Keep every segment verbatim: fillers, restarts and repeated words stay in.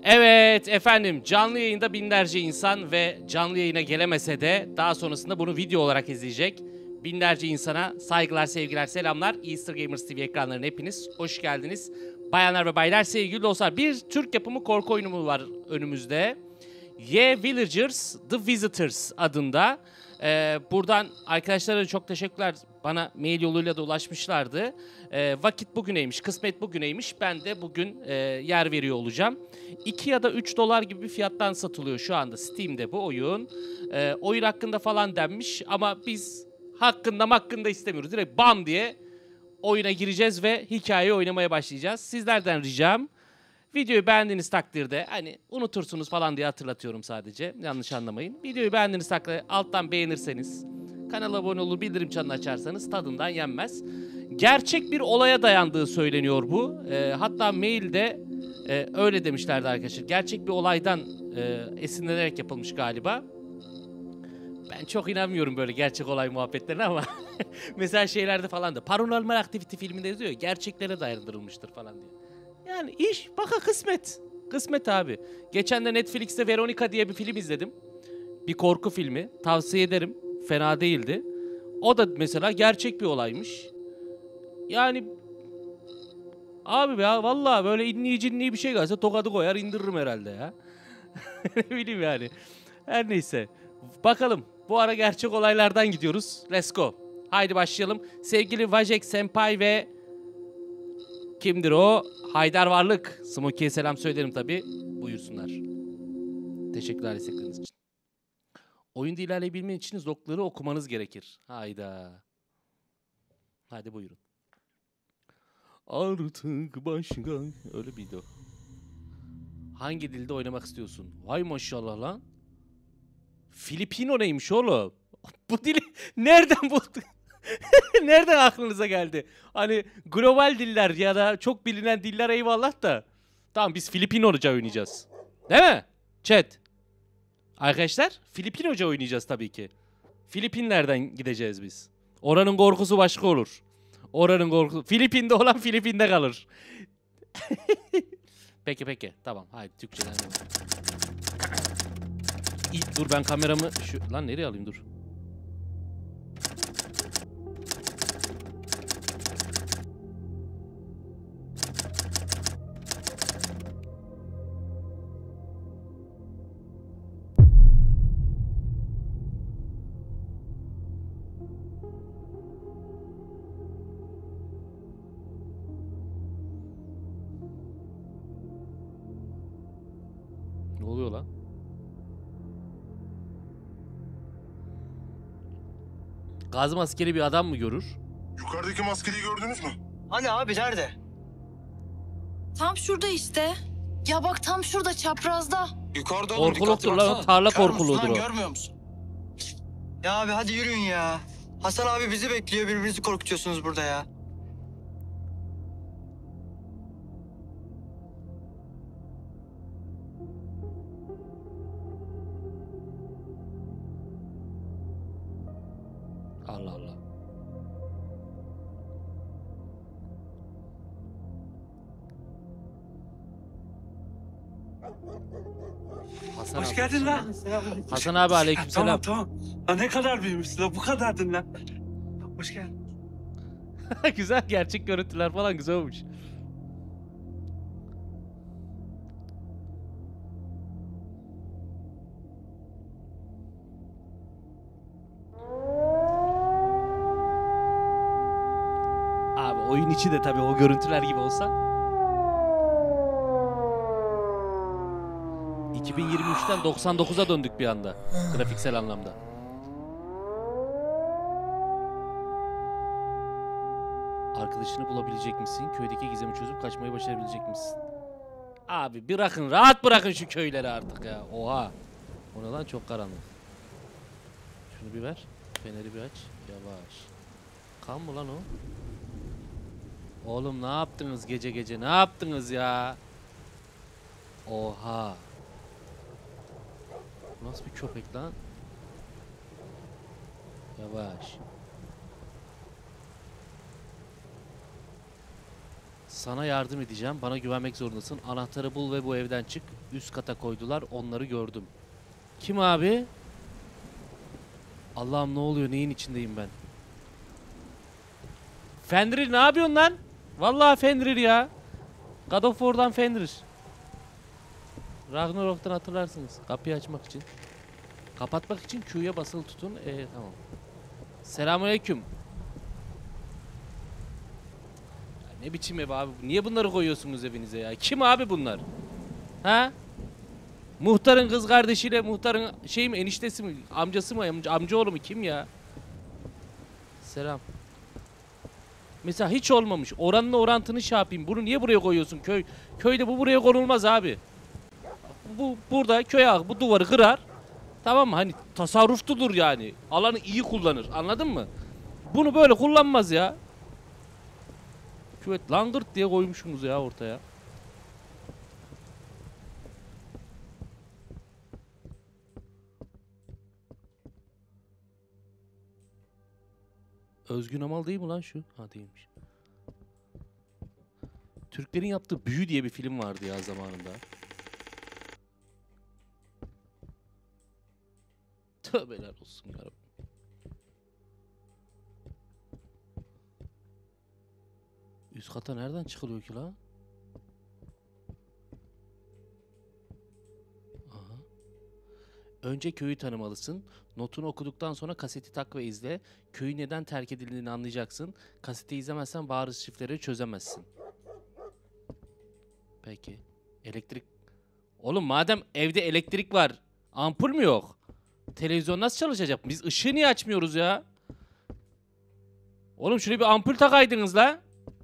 Evet efendim, canlı yayında binlerce insan ve canlı yayına gelemese de daha sonrasında bunu video olarak izleyecek binlerce insana saygılar, sevgiler, selamlar. Easter Gamers T V ekranlarına hepiniz hoş geldiniz. Bayanlar ve baylar, sevgili dostlar, bir Türk yapımı korku oyunu var önümüzde. Ye Villagers The Visitors adında. Ee, buradan arkadaşlara çok teşekkürler. Bana mail yoluyla da ulaşmışlardı. Ee, vakit bugüneymiş, kısmet bugüneymiş. Ben de bugün e, yer veriyor olacağım. iki ya da üç dolar gibi bir fiyattan satılıyor şu anda Steam'de bu oyun. Ee, oyun hakkında falan denmiş ama biz hakkında hakkında istemiyoruz. Direkt bam diye oyuna gireceğiz ve hikayeyi oynamaya başlayacağız. Sizlerden ricam, videoyu beğendiğiniz takdirde, hani unutursunuz falan diye hatırlatıyorum sadece. Yanlış anlamayın. Videoyu beğendiğiniz takdirde alttan beğenirseniz, kanala abone olur, bildirim çanını açarsanız tadından yenmez. Gerçek bir olaya dayandığı söyleniyor bu. E, hatta mailde e, öyle demişlerdi arkadaşlar. Gerçek bir olaydan e, esinlenerek yapılmış galiba. Ben çok inanmıyorum böyle gerçek olay muhabbetlerine ama mesela şeylerde falan da Paranormal Activity filminde yazıyor ya, gerçeklere dayandırılmıştır falan diye. Yani iş baka kısmet. Kısmet abi. Geçen de Netflix'te Veronica diye bir film izledim. Bir korku filmi. Tavsiye ederim. Fena değildi. O da mesela gerçek bir olaymış. Yani abi ya vallahi böyle inliği cinliği bir şey gelse tokadı koyar indiririm herhalde ya. Ne bileyim yani. Her neyse. Bakalım. Bu ara gerçek olaylardan gidiyoruz. Let's go. Haydi başlayalım. Sevgili Vajek Senpai ve kimdir o? Haydar Varlık. Smokey'e selam söylerim tabii. Buyursunlar. Teşekkürler destekleriniz için. Oyunda ilerleyebilmen için zokları okumanız gerekir. Hayda. Hadi buyurun. Artık başka... Öyle miydi o? Hangi dilde oynamak istiyorsun? Vay maşallah lan. Filipino neymiş oğlum? Bu dili nereden buldun? Nereden aklınıza geldi? Hani global diller ya da çok bilinen diller eyvallah da. Tamam, biz Filipinoca oynayacağız. Değil mi? Chat. Arkadaşlar Filipinoca oynayacağız tabii ki. Filipinlerden gideceğiz biz. Oranın korkusu başka olur. Oranın korkusu. Filipin'de olan Filipin'de kalır. Peki peki. Tamam. Haydi Türkçeden devam. İyi, dur ben kameramı şu lan nereye alayım dur. Ne oluyor lan? Gaz maskeli bir adam mı görür? Yukarıdaki maskeliyi gördünüz mü? Hani abi nerede? Tam şurada işte. Ya bak tam şurada çaprazda. Yukarıda oğlum. Korkuluktur lan o, tarla Kör müsün korkuluğudur lan, o. görmüyor musun? Ya abi hadi yürüyün ya. Hasan abi bizi bekliyor, birbirinizi korkutuyorsunuz burada ya. Allah Allah. Hasan Hoş abi. geldin lan. Hasan abi aleykümselam. Tamam tamam. Ha, ne kadar büyümüşsün lan, bu kadardın lan. Hoş geldin. Güzel, gerçek görüntüler falan güzel olmuş. Abi oyun içi de tabii o görüntüler gibi olsa. iki bin yirmi üçten doksan dokuza döndük bir anda grafiksel anlamda. Arkadaşını bulabilecek misin? Köydeki gizemi çözüp kaçmayı başarabilecek misin? Abi bırakın, rahat bırakın şu köyleri artık ya. Oha. O ne lan, çok karanlık. Şunu bir ver. Feneri bir aç. Yavaş. Kan mı lan o? Oğlum ne yaptınız gece gece? Ne yaptınız ya? Oha. Nasıl bir köpek lan? Yavaş. Sana yardım edeceğim. Bana güvenmek zorundasın. Anahtarı bul ve bu evden çık. Üst kata koydular. Onları gördüm. Kim abi? Allah'ım ne oluyor? Neyin içindeyim ben? Fenrir ne yapıyorsun lan? Vallahi Fenrir ya. God of War'dan Fenrir. Ragnarok'tan hatırlarsınız. Kapıyı açmak için. Kapatmak için Q'ya basılı tutun. Ee, tamam. Selamünaleyküm. Ya ne biçim ev abi? Niye bunları koyuyorsunuz evinize ya? Kim abi bunlar? Ha? Muhtarın kız kardeşiyle muhtarın şey mi, eniştesi mi, amcası mı, amca, amcaoğlu mu, kim ya? Selam. Mesela hiç olmamış. Oranın orantını şey yapayım. Bunu niye buraya koyuyorsun? Köy köyde bu buraya konulmaz abi. Bu burada köy ağı bu duvarı kırar. Tamam mı? Hani tasarrufludur yani. Alanı iyi kullanır. Anladın mı? Bunu böyle kullanmaz ya. Küvet langırt diye koymuşsunuz ya ortaya. Özgün Amal değil mi lan şu? Ha değilmiş. Türklerin yaptığı Büyü diye bir film vardı ya zamanında. Tövbeler olsun yarabbim. Üst kata nereden çıkılıyor ki lan? Aha. Önce köyü tanımalısın. Notunu okuduktan sonra kaseti tak ve izle. Köyü neden terk edildiğini anlayacaksın. Kaseti izlemezsen bariz şifreleri çözemezsin. Peki. Elektrik... Oğlum madem evde elektrik var, ampul mü yok? Televizyon nasıl çalışacak? Biz ışığı niye açmıyoruz ya? Oğlum şuraya bir ampul takaydınız la.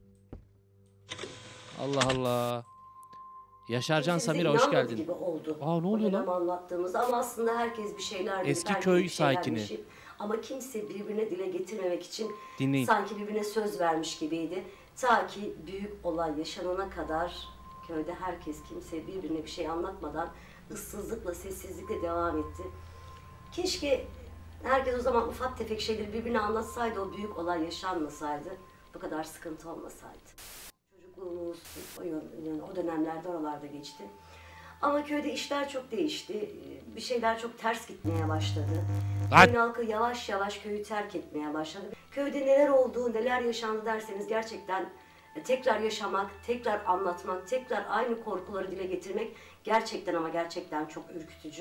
Allah Allah. Yaşarcan Samira hoş geldin. Gibi oldu. Aa ne oluyor lan? Anlattığımız ama aslında herkes bir şeyler dedi, Eski herkes köy bir şeyler sakini. yaşayıp, ama kimse birbirine dile getirmemek için Dinleyin. sanki birbirine söz vermiş gibiydi. Ta ki büyük olay yaşanana kadar köyde herkes kimse birbirine bir şey anlatmadan ıssızlıkla, sessizlikle devam etti. Keşke herkes o zaman ufak tefek şeyleri birbirine anlatsaydı, o büyük olay yaşanmasaydı, bu kadar sıkıntı olmasaydı. Çocukluğumuz o, yani o dönemlerde oralarda geçti. Ama köyde işler çok değişti. Bir şeyler çok ters gitmeye başladı. Köyün halkı yavaş yavaş köyü terk etmeye başladı. Köyde neler oldu, neler yaşandı derseniz gerçekten tekrar yaşamak, tekrar anlatmak, tekrar aynı korkuları dile getirmek gerçekten ama gerçekten çok ürkütücü.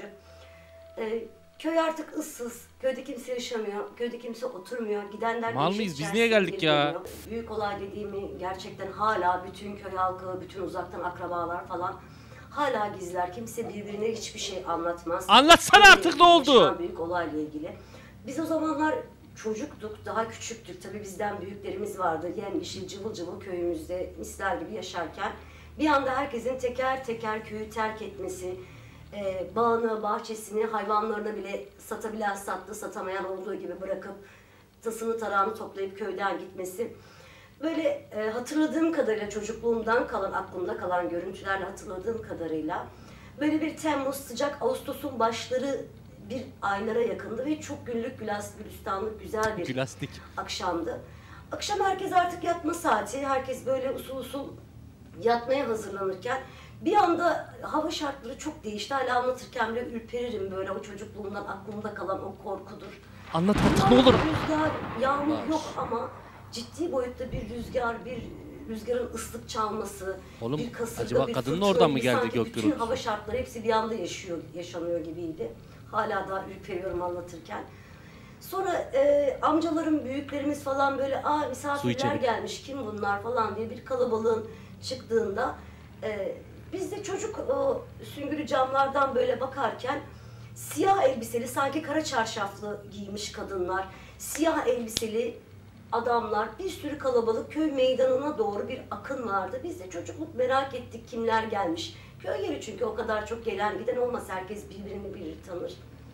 Ee, köy artık ıssız, köyde kimse yaşamıyor, köyde kimse oturmuyor. Gidenler Mal mıyız? Biz niye geldik ya? Büyük olay dediğimi gerçekten hala bütün köy halkı, bütün uzaktan akrabalar falan hala gizler. Kimse birbirine hiçbir şey anlatmaz. Anlatsana Köyde artık ne oldu? yaşanan büyük olayla ilgili. Biz o zamanlar çocuktuk, daha küçüktük. Tabii bizden büyüklerimiz vardı. Yemyeşil cıvıl cıvıl köyümüzde misler gibi yaşarken bir anda herkesin teker teker köyü terk etmesi, e, bağını, bahçesini, hayvanlarını bile satabilen sattı, satamayan olduğu gibi bırakıp tasını tarağını toplayıp köyden gitmesi. Böyle e, hatırladığım kadarıyla, çocukluğumdan kalan, aklımda kalan görüntülerle hatırladığım kadarıyla böyle bir Temmuz, sıcak Ağustos'un başları bir aylara yakındı ve çok güllük gülistanlık güzel bir Gülastik. akşamdı. Akşam herkes artık yatma saati, herkes böyle usul usul yatmaya hazırlanırken bir anda hava şartları çok değişti. Hala anlatırken bile ürperirim, böyle o çocukluğumdan aklımda kalan o korkudur. Anlat artık ne olur. Rüzgar, yağmur Var. yok ama ciddi boyutta bir rüzgar, bir rüzgarın ıslık çalması, Oğlum, bir kasırga, acaba bir kadının fırtına oradan mı gibi geldi sanki gök bütün gürültüsü? hava şartları hepsi bir anda yaşıyor, yaşanıyor gibiydi. Hala da ürperiyorum anlatırken. Sonra e, amcalarım, büyüklerimiz falan böyle aa misafirler gelmiş, kim bunlar falan diye bir kalabalığın çıktığında e, biz de çocuk o süngülü camlardan böyle bakarken siyah elbiseli, sanki kara çarşaflı giymiş kadınlar, siyah elbiseli adamlar, bir sürü kalabalık köy meydanına doğru bir akın vardı. Biz de çocukluk merak ettik kimler gelmiş. Köy yeri çünkü, o kadar çok gelen giden olmaz, herkes birbirini bilir tanır.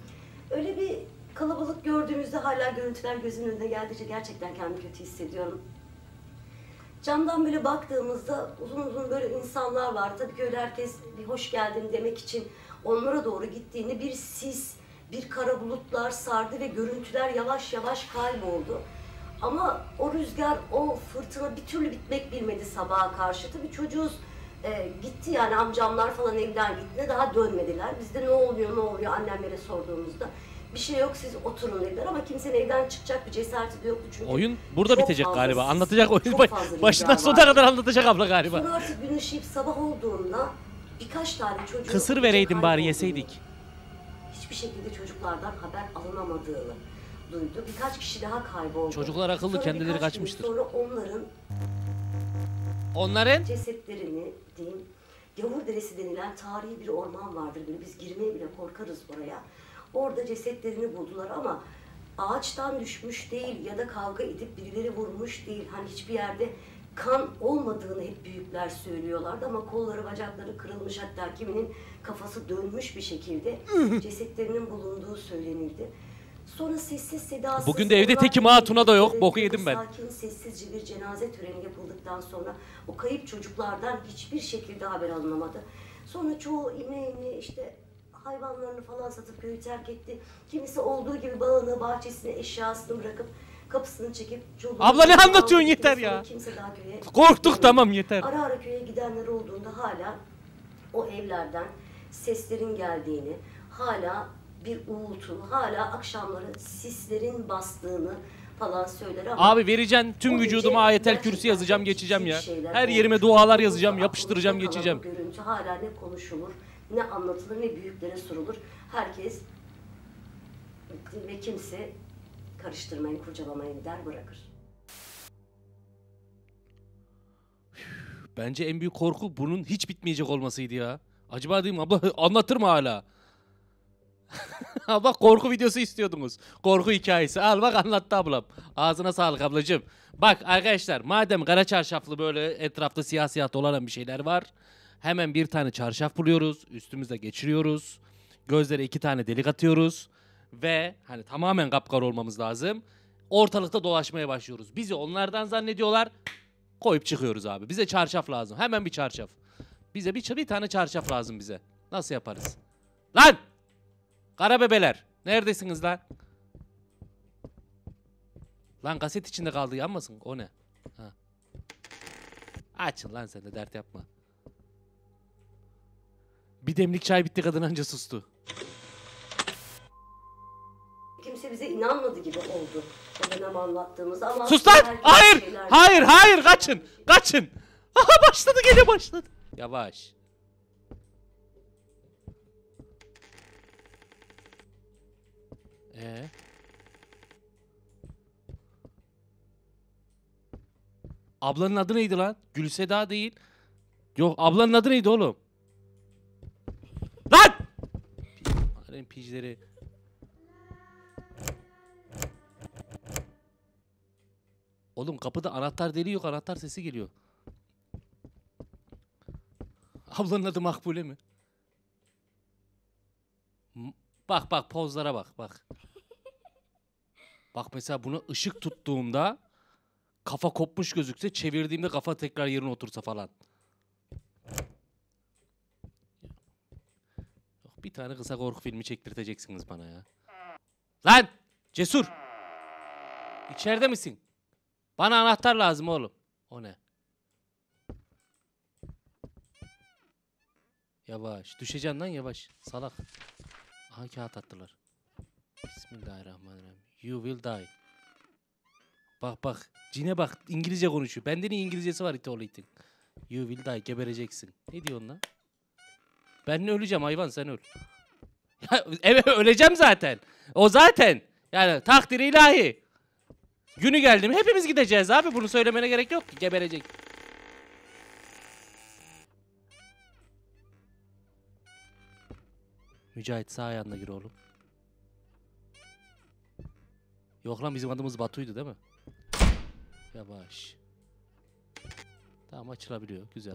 Öyle bir kalabalık gördüğümüzde hala görüntüler gözümün önüne geldikçe gerçekten kendimi kötü hissediyorum. Camdan böyle baktığımızda uzun uzun böyle insanlar var. Tabii ki öyle herkes bir hoş geldin demek için onlara doğru gittiğini, bir sis, bir kara bulutlar sardı ve görüntüler yavaş yavaş kayboldu. Ama o rüzgar, o fırtına bir türlü bitmek bilmedi sabaha karşı. Tabii çocuğuz e, gitti yani amcamlar falan evden gitti. Daha dönmediler. Biz de ne oluyor ne oluyor annemlere sorduğumuzda. Bir şey yok siz oturun dediler ama kimsenin evden çıkacak bir cesareti de yoktu çünkü. Oyun burada çok bitecek fazla galiba. sis, Anlatacak oyun çok baş, fazla başından rüzgar sona vardı. kadar anlatacak abla galiba. Sonra artık gün ışıyıp sabah olduğunda birkaç tane çocuğun Kısır gece vereydin bari kaybolduğunu, yeseydik. hiçbir şekilde çocuklardan haber alınamadığını duydu. Birkaç kişi daha kayboldu. Çocuklar akıllı, Sonra kendileri birkaç gün kaçmıştır. Sonra onların Onların cesetlerini diyeyim, Gavur Deresi denilen tarihi bir orman vardır. Böyle biz girmeye bile korkarız oraya. Orada cesetlerini buldular ama ağaçtan düşmüş değil ya da kavga edip birileri vurmuş değil. Hani hiçbir yerde kan olmadığını hep büyükler söylüyorlardı ama kolları bacakları kırılmış, hatta kiminin kafası dönmüş bir şekilde cesetlerinin bulunduğu söylenildi. Sonra sessiz sedasız... Bugün de evde tekim ha, Tuna da yok. Boku yedim ben. Sakin, sessizce bir cenaze töreni yapıldıktan sonra o kayıp çocuklardan hiçbir şekilde haber alınamadı. Sonra çoğu ine ine işte hayvanlarını falan satıp köyü terk etti. Kimisi olduğu gibi bağını, bahçesine, eşyasını bırakıp kapısını çekip... Abla ne anlatıyorsun, yeter ya. Kimse daha köye korktuk gidemedi. tamam yeter. Ara ara köye gidenler olduğunda hala o evlerden seslerin geldiğini, hala bir uğultu, hala akşamları sislerin bastığını falan söyler ama... Abi vereceksin tüm o gece vücuduma ayetel gerçekten kürsü yazacağım geçeceğim ya. hiçbir şeyler Her olmuş. yerime dualar yazacağım, Aklımda yapıştıracağım kalan geçeceğim. bu görüntü hala ne konuşulur, ne anlatılır, ne büyüklere sorulur. Herkes ve kimse karıştırmayın, kurcalamayın der bırakır. Bence en büyük korku bunun hiç bitmeyecek olmasıydı ya. Acaba diyeyim abla anlatır mı hala? Bak korku videosu istiyordunuz. Korku hikayesi. Al bak anlattı ablam. Ağzına sağlık ablacığım. Bak arkadaşlar madem kara çarşaflı böyle etrafta siyah siyah dolanan bir şeyler var. Hemen bir tane çarşaf buluyoruz. Üstümüze geçiriyoruz. Gözlere iki tane delik atıyoruz. Ve hani tamamen kapkara olmamız lazım. Ortalıkta dolaşmaya başlıyoruz. Bizi onlardan zannediyorlar. Koyup çıkıyoruz abi. Bize çarşaf lazım. Hemen bir çarşaf. Bize bir, bir tane çarşaf lazım bize. Nasıl yaparız? Lan! Kara bebeler. Neredesiniz lan? Lan kaset içinde kaldı yanmasın. O ne? Ha. Açın lan sen de dert yapma. Bir demlik çay bitti kadın anca sustu. Kimse bize inanmadı gibi oldu o dönem anlattığımızda ama... Sus lan! herkes Hayır! şeyler- Hayır! Hayır! Kaçın! Kaçın! Aha başladı gene başladı. Yavaş. Ee? Ablanın adı neydi lan? Gülseda değil. Yok ablanın adı neydi oğlum? Lan! Arayın pijleri. Oğlum kapıda anahtar deliği yok, anahtar sesi geliyor. Ablanın adı Makbule mi? M- Bak bak pozlara bak bak. Bak mesela bunu ışık tuttuğumda kafa kopmuş gözükse, çevirdiğimde kafa tekrar yerine otursa falan. Yok, bir tane kısa korku filmi çektirteceksiniz bana ya. Lan! Cesur! İçeride misin? Bana anahtar lazım oğlum. O ne? Yavaş. Düşeceksin lan yavaş. Salak. Aha kağıt attılar. Bismillahirrahmanirrahim. You will die. Bak bak. Cine bak. İngilizce konuşuyor. Benden iyi İngilizcesi var iti oğlu itin. You will die. Gebereceksin. Ne diyorsun lan? Ben öleceğim hayvan, sen öl. Ya, evet öleceğim zaten. O zaten. Yani takdiri ilahi. Günü geldi mi hepimiz gideceğiz abi. Bunu söylemene gerek yok ki. Geberecek. Mücahit sağ ayağına gir oğlum. Yok lan bizim adımız Batu'ydu değil mi? Yavaş. Tamam açılabiliyor. Güzel.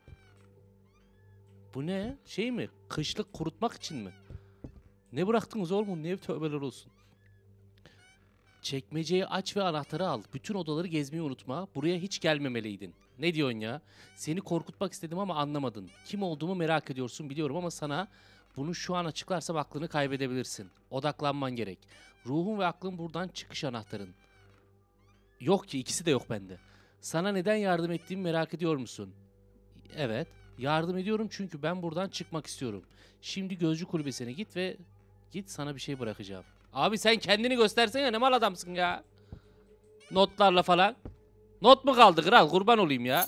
Bu ne? Şey mi? Kışlık kurutmak için mi? Ne bıraktınız oğlum? Ne tövbeler olsun. Çekmeceyi aç ve anahtarı al. Bütün odaları gezmeyi unutma. Buraya hiç gelmemeliydin. Ne diyorsun ya? Seni korkutmak istedim ama anlamadın. Kim olduğumu merak ediyorsun biliyorum ama sana bunu şu an açıklarsam aklını kaybedebilirsin. Odaklanman gerek. Ruhun ve aklın buradan çıkış anahtarın. Yok ki, ikisi de yok bende. Sana neden yardım ettiğimi merak ediyor musun? Evet. Yardım ediyorum çünkü ben buradan çıkmak istiyorum. Şimdi Gözcü Kulübesi'ne git ve git, sana bir şey bırakacağım. Abi sen kendini göstersene, ne mal adamsın ya. Notlarla falan. Not mu kaldı kral, kurban olayım ya.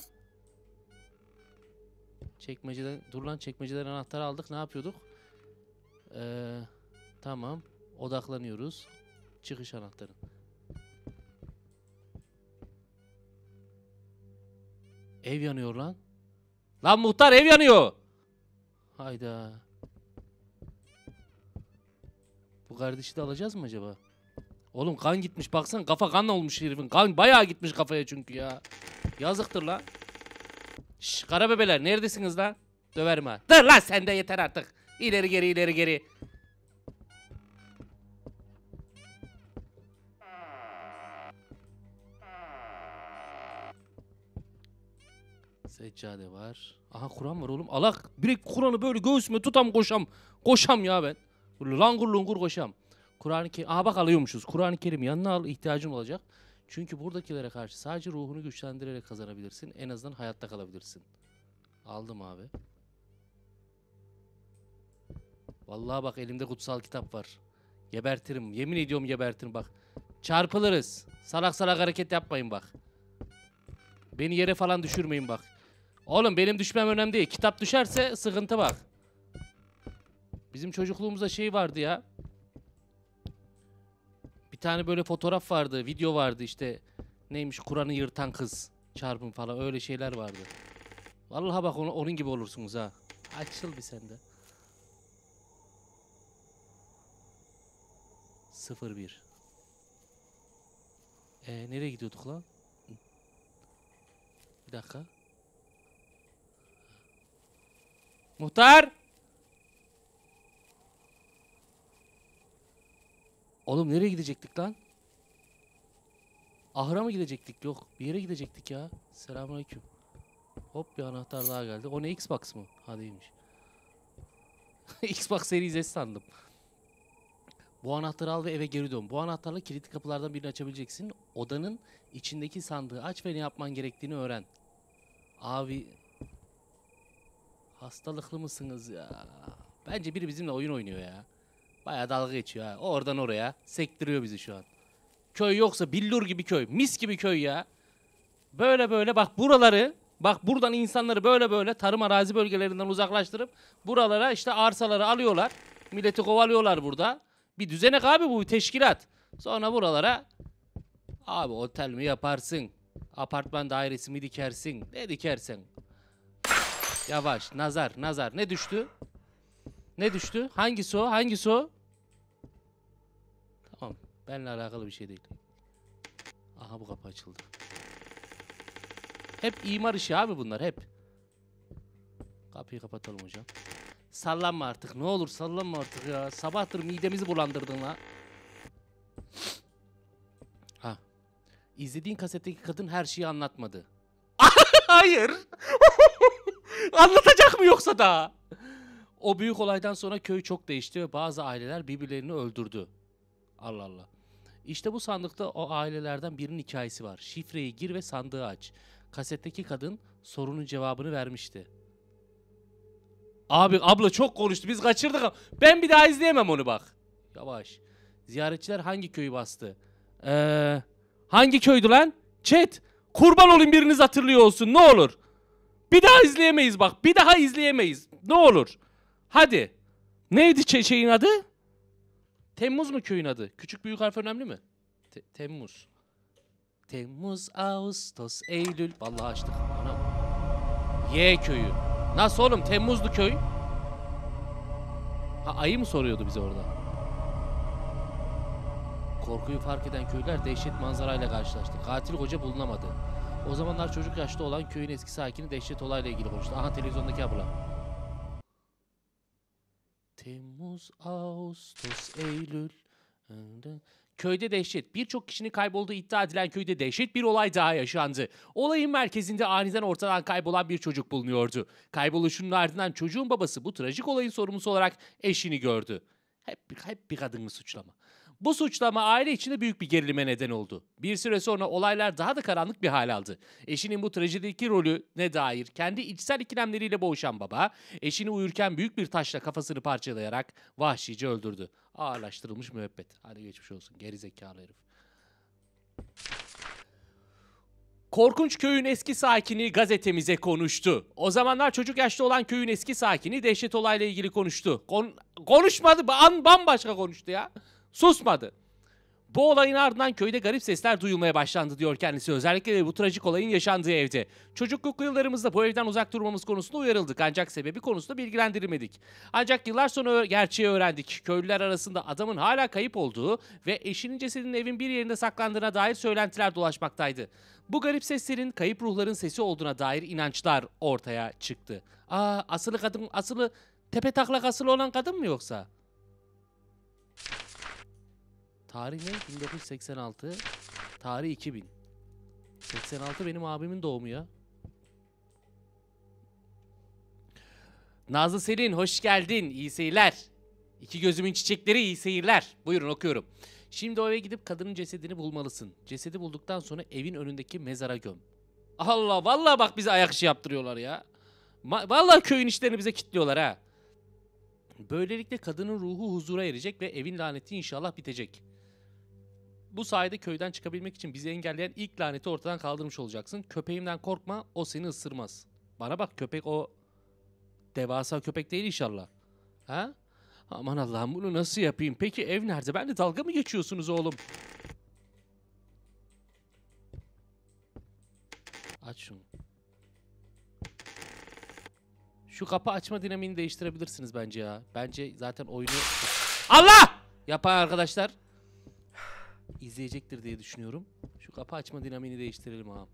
Çekmeceden, dur lan, çekmeceden anahtarı aldık, ne yapıyorduk? Ee, tamam, odaklanıyoruz. Çıkış anahtarı. Ev yanıyor lan. Lan muhtar, ev yanıyor. Hayda. Bu kardeşi de alacağız mı acaba? Oğlum kan gitmiş, baksan kafa kan olmuş herifin. Kan bayağı gitmiş kafaya çünkü ya. Yazıktır lan. Şşş karabebeler, neredesiniz lan? Döverim ha. Dur lan, sen de yeter artık. İleri geri ileri geri. Seccade var. Aha Kur'an var oğlum. Alak. Direkt Kur'an'ı böyle göğsüme tutam koşam. Koşam ya ben. Böyle langur lungur koşam. Kur'an-ı Kerim. Aha bak alıyormuşuz. Kur'an-ı Kerim yanına al, ihtiyacın olacak. Çünkü buradakilere karşı sadece ruhunu güçlendirerek kazanabilirsin. En azından hayatta kalabilirsin. Aldım abi. Vallahi bak elimde kutsal kitap var. Gebertirim. Yemin ediyorum gebertirim bak. Çarpılırız. Salak salak hareket yapmayın bak. Beni yere falan düşürmeyin bak. Oğlum benim düşmem önemli değil. Kitap düşerse sıkıntı bak. Bizim çocukluğumuzda şey vardı ya. Bir tane böyle fotoğraf vardı. Video vardı işte. Neymiş, Kur'an'ı yırtan kız. Çarpım falan, öyle şeyler vardı. Vallahi bak onu, onun gibi olursunuz ha. Açıl bir sende. sıfır bir. Ee, nereye gidiyorduk lan? Bir dakika. Muhtar! Oğlum nereye gidecektik lan? Ahıra mı gidecektik? Yok. Bir yere gidecektik ya. Selamünaleyküm. Hop, bir anahtar daha geldi. O ne, Xbox mı? Ha değilmiş. Xbox Series S sandım. Bu anahtarı al ve eve geri dön. Bu anahtarla kilitli kapılardan birini açabileceksin. Odanın içindeki sandığı aç ve ne yapman gerektiğini öğren. Abi... Hastalıklı mısınız ya? Bence biri bizimle oyun oynuyor ya. Bayağı dalga geçiyor ha. Oradan oraya sektiriyor bizi şu an. Köy yoksa billur gibi köy. Mis gibi köy ya. Böyle böyle bak buraları, bak buradan insanları böyle böyle tarım arazi bölgelerinden uzaklaştırıp buralara işte arsaları alıyorlar. Milleti kovalıyorlar burada. Bir düzenek abi, bu bir teşkilat. Sonra buralara abi otel mi yaparsın? Apartman dairesi mi dikersin? Ne dikersen. Yavaş, nazar nazar. Ne düştü? Ne düştü? Hangisi o? Hangisi o? Tamam. Benimle alakalı bir şey değil. Aha bu kapı açıldı. Hep imar işi abi bunlar hep. Kapıyı kapatalım hocam. Sallanma artık. Ne olur sallanma artık ya. Sabahtır midemizi bulandırdın la. Ha. İzlediğin kasetteki kadın her şeyi anlatmadı. Hayır. Anlatacak mı yoksa da? O büyük olaydan sonra köy çok değişti ve bazı aileler birbirlerini öldürdü. Allah Allah. İşte bu sandıkta o ailelerden birinin hikayesi var. Şifreyi gir ve sandığı aç. Kasetteki kadın sorunun cevabını vermişti. Abi abla çok konuştu. Biz kaçırdık. Ben bir daha izleyemem onu bak. Yavaş. Ziyaretçiler hangi köyü bastı? Ee, hangi köydü lan? Chat. Kurban olayım, biriniz hatırlıyor olsun ne olur. Bir daha izleyemeyiz bak. Bir daha izleyemeyiz. Ne olur. Hadi. Neydi şeyin adı? Temmuz mu köyün adı? Küçük büyük harf önemli mi? Te Temmuz. Temmuz, Ağustos, Eylül. Vallahi açtık. Anam. Y köyü. Nasıl oğlum? Temmuzlu köy. Ha, ayı mı soruyordu bize orada? Korkuyu fark eden köyler dehşet manzarayla karşılaştı. Katil koca bulunamadı. O zamanlar çocuk yaşta olan köyün eski sakini dehşet olayla ilgili konuştu. Aha televizyondaki abla. Temmuz, Ağustos, Eylül. Köyde dehşet. Birçok kişinin kaybolduğu iddia edilen köyde dehşet bir olay daha yaşandı. Olayın merkezinde aniden ortadan kaybolan bir çocuk bulunuyordu. Kayboluşunun ardından çocuğun babası bu trajik olayın sorumlusu olarak eşini gördü. Hep, hep bir kadını suçlama. Bu suçlama aile içinde büyük bir gerilime neden oldu. Bir süre sonra olaylar daha da karanlık bir hal aldı. Eşinin bu trajedideki rolüne dair kendi içsel ikilemleriyle boğuşan baba, eşini uyurken büyük bir taşla kafasını parçalayarak vahşice öldürdü. Ağırlaştırılmış müebbet. Hadi geçmiş olsun gerizekalı herif. Korkunç köyün eski sakini gazetemize konuştu. O zamanlar çocuk yaşta olan köyün eski sakini dehşet olayla ilgili konuştu. Kon konuşmadı, an bambaşka konuştu ya. Susmadı. Bu olayın ardından köyde garip sesler duyulmaya başlandı diyor kendisi. Özellikle de bu trajik olayın yaşandığı evde. Çocukluk yıllarımızda bu evden uzak durmamız konusunda uyarıldık. Ancak sebebi konusunda bilgilendirilmedik. Ancak yıllar sonra gerçeği öğrendik. Köylüler arasında adamın hala kayıp olduğu ve eşinin cesedinin evin bir yerinde saklandığına dair söylentiler dolaşmaktaydı. Bu garip seslerin kayıp ruhların sesi olduğuna dair inançlar ortaya çıktı. Aa, asılı kadın, asılı tepe taklak asılı olan kadın mı yoksa? Tarih ne? bin dokuz yüz seksen altı. Tarih iki bin. seksen altı benim abimin doğumu ya. Nazlı Selin hoş geldin. İyi seyirler. İki gözümün çiçekleri iyi seyirler. Buyurun okuyorum. Şimdi o eve gidip kadının cesedini bulmalısın. Cesedi bulduktan sonra evin önündeki mezara göm. Allah vallahi bak bize ayak işi yaptırıyorlar ya. Ma vallahi köyün işlerini bize kilitliyorlar ha. Böylelikle kadının ruhu huzura erecek ve evin laneti inşallah bitecek. Bu sayede köyden çıkabilmek için bizi engelleyen ilk laneti ortadan kaldırmış olacaksın. Köpeğimden korkma, o seni ısırmaz. Bana bak, köpek o devasa köpek değil inşallah. Ha? Aman Allah'ım, bunu nasıl yapayım? Peki ev nerede? Ben de dalga mı geçiyorsunuz oğlum? Aç şunu. Şu kapı açma dinamini değiştirebilirsiniz bence ya. Bence zaten oyunu... Allah! Yapan arkadaşlar izleyecektir diye düşünüyorum. Şu kapı açma dinamini değiştirelim abi.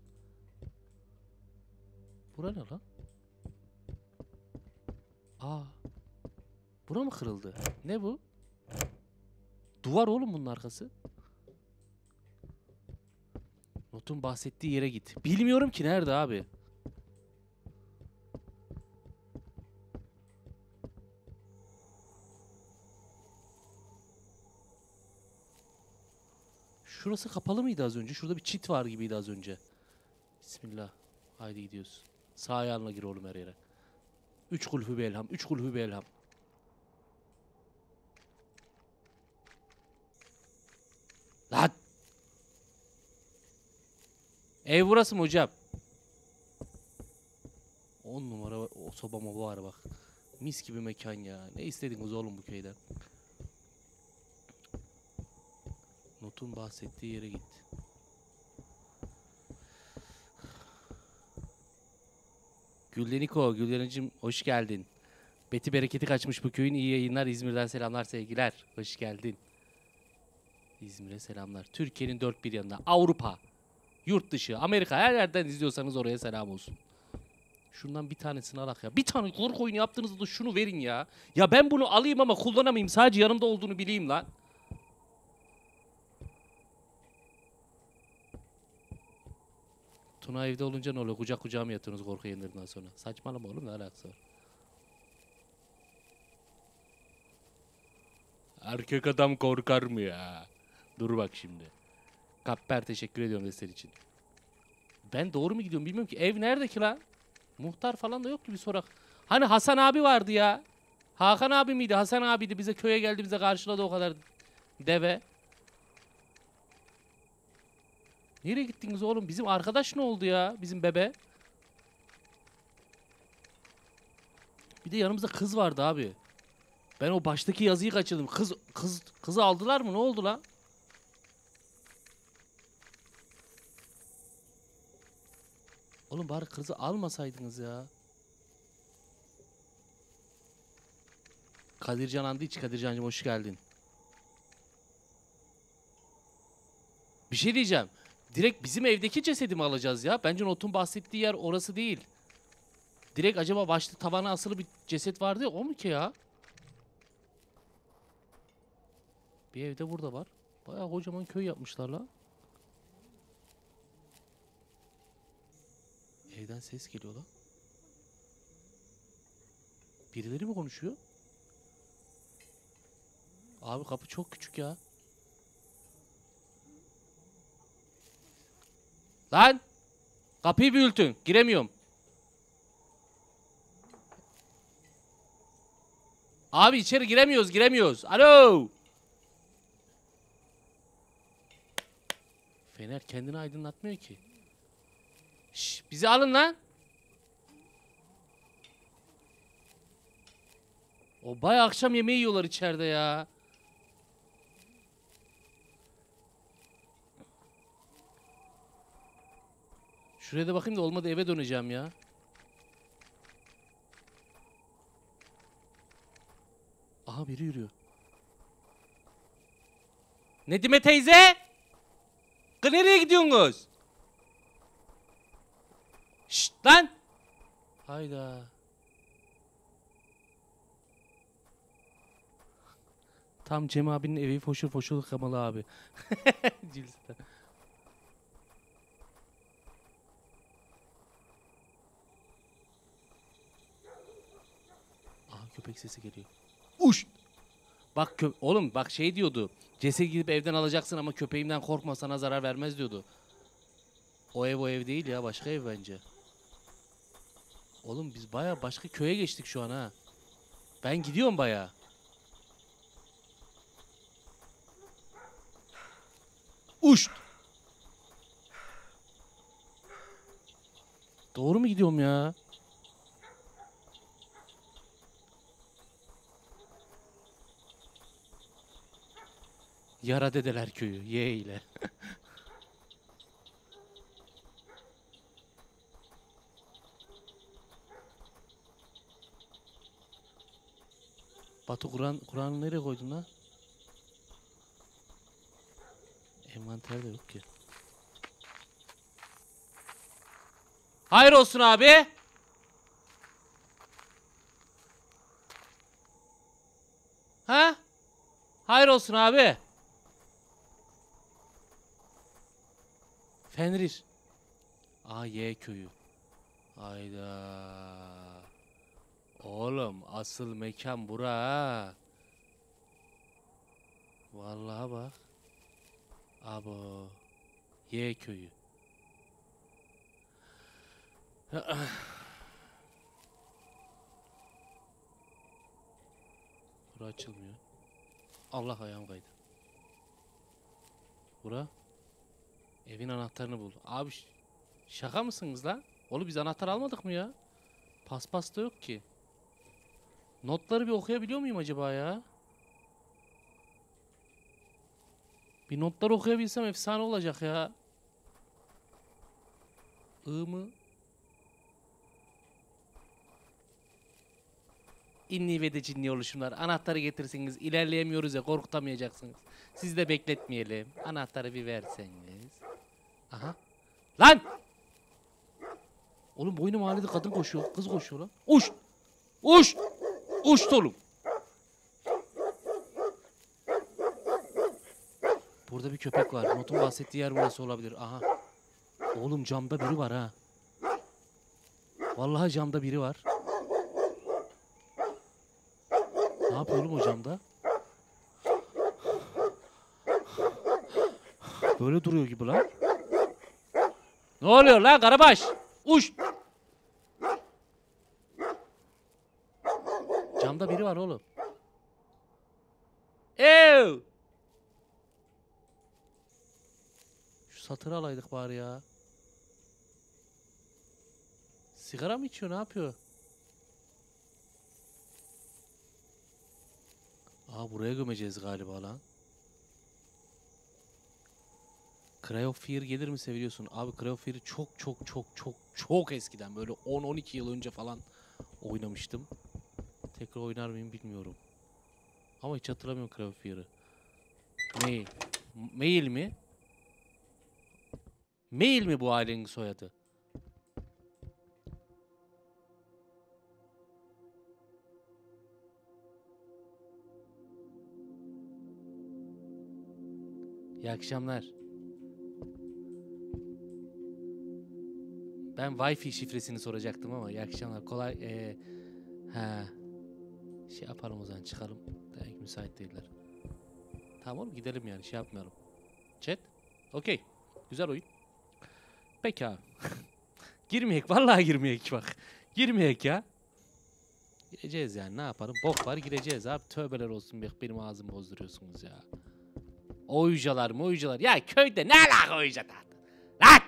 Bura ne lan? Aa. Bura mı kırıldı? Ne bu? Duvar oğlum bunun arkası. Notun bahsettiği yere git. Bilmiyorum ki nerede abi. Şurası kapalı mıydı az önce? Şurada bir çit var gibiydi az önce. Bismillah. Haydi gidiyoruz. Sağ ayağınla gir oğlum her yere. Üç kulhü bir elham. Üç kulhü bir elham. Lan! Ev burası mı hocam? On numara o soba moba var bak. Mis gibi mekan ya. Ne istediniz oğlum bu köyden? Notun bahsettiği yere git. Güldeniko, Güldenicim hoş geldin. Beti bereketi kaçmış bu köyün, iyi yayınlar. İzmir'den selamlar, sevgiler. Hoş geldin. İzmir'e selamlar. Türkiye'nin dört bir yanına. Avrupa, yurt dışı, Amerika, her yerden izliyorsanız oraya selam olsun. Şundan bir tanesini alak ya. Bir tane korku oyunu yaptığınızda şunu verin ya. Ya ben bunu alayım ama kullanamayayım. Sadece yanımda olduğunu bileyim lan. Tuna evde olunca ne oluyor? Kucak kucağa mı yatıyorsunuz korku yayınlarından sonra? Saçmalama oğlum, ne alakası var? Erkek adam korkar mı ya? Dur bak şimdi. Kapper teşekkür ediyorum desteğin için. Ben doğru mu gidiyorum bilmiyorum ki. Ev nerede ki lan? Muhtar falan da yok ki bir sorak. Hani Hasan abi vardı ya. Hakan abi miydi? Hasan abiydi. Bize köye geldi, bize karşıladı o kadar deve. Nereye gittiniz oğlum? Bizim arkadaş ne oldu ya? Bizim bebe. Bir de yanımızda kız vardı abi. Ben o baştaki yazıyı kaçırdım. Kız kız kızı aldılar mı? Ne oldu lan? Oğlum bari kızı almasaydınız ya. Kadircan Andiç, Kadircancığım hoş geldin. Bir şey diyeceğim. Direkt bizim evdeki cesedi mi alacağız ya? Bence Not'un bahsettiği yer orası değil. Direkt acaba başta tavana asılı bir ceset vardı ya, o mu ki ya? Bir evde burada var. Bayağı kocaman köy yapmışlar la. Evden ses geliyor la. Birileri mi konuşuyor? Abi kapı çok küçük ya. Lan! Kapıyı büyültün. Giremiyorum. Abi içeri giremiyoruz, giremiyoruz. Alo! Fener kendini aydınlatmıyor ki. Şş, bizi alın lan. O bayağı akşam yemeği yiyorlar içeride ya. Şuraya da bakayım da olmadı eve döneceğim ya. Aha biri yürüyor. Nedime teyze! Kız nereye gidiyorsunuz? Şşt lan! Hayda. Tam Cem abinin evi foşur foşur kamalı abi. Cilsten. Aha köpek sesi geliyor. Uş! Bak kö oğlum bak şey diyordu. Cesedi gidip evden alacaksın ama köpeğimden korkma sana zarar vermez diyordu. O ev o ev değil ya başka ev bence. Oğlum biz baya başka köye geçtik şu an ha. Ben gidiyorum baya. Uş! Doğru mu gidiyorum ya? Yara dedeler köyü. Y ile. Batu Kur'an Kur'an'ı nereye koydun lan? Envanterde yok ki. Hayır olsun abi. Ha? Hayır olsun abi. Fenrir. A Y köyü. Hayda. Oğlum asıl mekan bura ha. Vallahi bak. Abo. Y köyü. Bura açılmıyor. Allah ayağım kaydı. Bura. Evin anahtarını bul. Abi şaka mısınız lan? Oğlum biz anahtar almadık mı ya? Paspas da yok ki. Notları bir okuyabiliyor muyum acaba ya? Bir notları okuyabilsem efsane olacak ya. I mı? İnni ve de cinni oluşumlar. Anahtarı getirirseniz ilerleyemiyoruz ya korkutamayacaksınız. Siz de bekletmeyelim. Anahtarı bir verseniz. Aha. Lan! Oğlum boynu mahallede kadın koşuyor. Kız koşuyor lan. Uş! Uş! Uş oğlum. Burada bir köpek var. Notun bahsettiği yer burası olabilir. Aha. Oğlum camda biri var ha. Vallahi camda biri var. Ne yapıyor oğlum o camda? Böyle duruyor gibi lan. Ne oluyor lan Karabaş? Uş! Camda biri var oğlum. Ev! Şu satırı alaydık bari ya. Sigara mı içiyor ne yapıyor? Aa buraya gömeceğiz galiba lan. Cry of Fear gelir mi seviyorsun? Abi Cry of Fear'ı çok çok çok çok çok eskiden böyle on on iki yıl önce falan oynamıştım. Tekrar oynar mıyım bilmiyorum. Ama hiç hatırlamıyorum Cry of Fear'ı. Mail. Mail mi? Mail mi bu ailenin soyadı? İyi akşamlar. Ben Wi-Fi şifresini soracaktım ama iyi akşamlar. Kolay. Ee, ha. Şey yapalım o zaman çıkalım. Demek müsait değiller. Tamam oğlum gidelim yani şey yapmayalım. Chat. Okey. Güzel oyun. Peki abi. Girmeyek. Vallahi girmeyek bak. Girmeyek ya. Gireceğiz yani, ne yapalım? Bok var, gireceğiz abi. Tövbeler olsun, bak benim ağzımı bozduruyorsunuz ya. Oyucalar mı oyucalar? Ya köyde ne alaka oyucalar? Lan!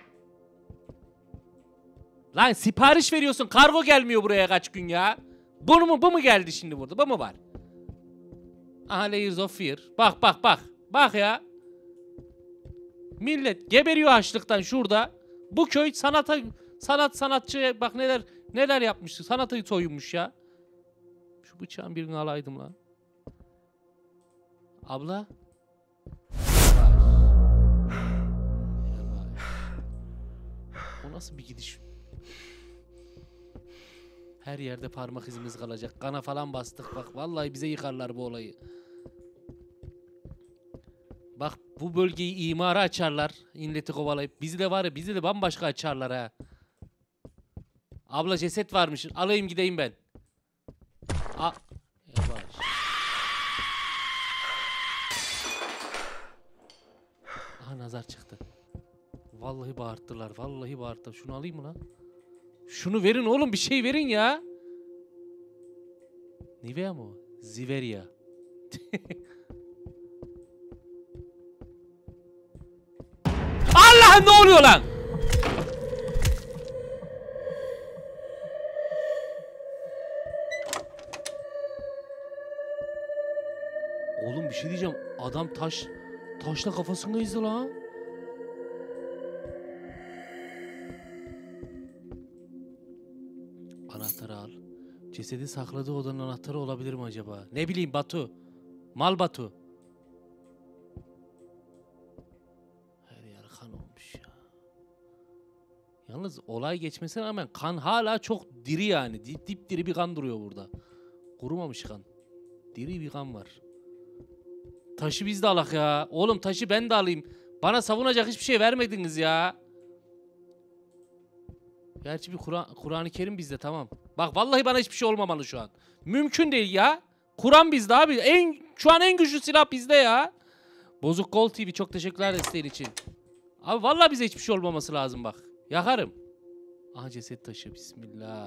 Lan sipariş veriyorsun, kargo gelmiyor buraya kaç gün ya. Bu mu bu mu geldi şimdi burada? Bu mu var? Aha, Layers of Fear. Bak bak bak. Bak ya. Millet geberiyor açlıktan şurada. Bu köy sanata sanat sanatçı bak neler neler yapmıştı. Sanatı soyunmuş ya. Şu bıçağın birini alaydım lan. Abla. O nasıl bir gidiş? Her yerde parmak izimiz kalacak. Kana falan bastık bak. Vallahi bize yıkarlar bu olayı. Bak bu bölgeyi imara açarlar. İlleti kovalayıp. Bizi de var ya, bizi de bambaşka açarlar ha. Abla ceset varmış. Alayım gideyim ben. A Yavaş. Aha, nazar çıktı. Vallahi bağırttılar. Vallahi bağırttılar. Şunu alayım mı lan? Şunu verin oğlum, bir şey verin ya. Nivea mı o? Ziveria. Allah'ım, ne oluyor lan? Oğlum bir şey diyeceğim. Adam taş taşla kafasını ezdi lan. Anahtarı al. Cesedi sakladığı odanın anahtarı olabilir mi acaba? Ne bileyim Batu. Mal Batu. Her yer kan olmuş ya. Yalnız olay geçmesine rağmen kan hala çok diri yani. Dip dip diri bir kan duruyor burada. Kurumamış kan. Diri bir kan var. Taşı biz de alak ya. Oğlum taşı ben de alayım. Bana savunacak hiçbir şey vermediniz ya. Gerçi bir Kur'an Kur'an-ı Kerim bizde, tamam. Bak vallahi bana hiçbir şey olmamalı şu an. Mümkün değil ya. Kur'an bizde abi. En şu an en güçlü silah bizde ya. Bozuk Gol T V çok teşekkürler desteğin için. Abi vallahi bize hiçbir şey olmaması lazım bak. Yakarım. Aha, ceset taşı, bismillah.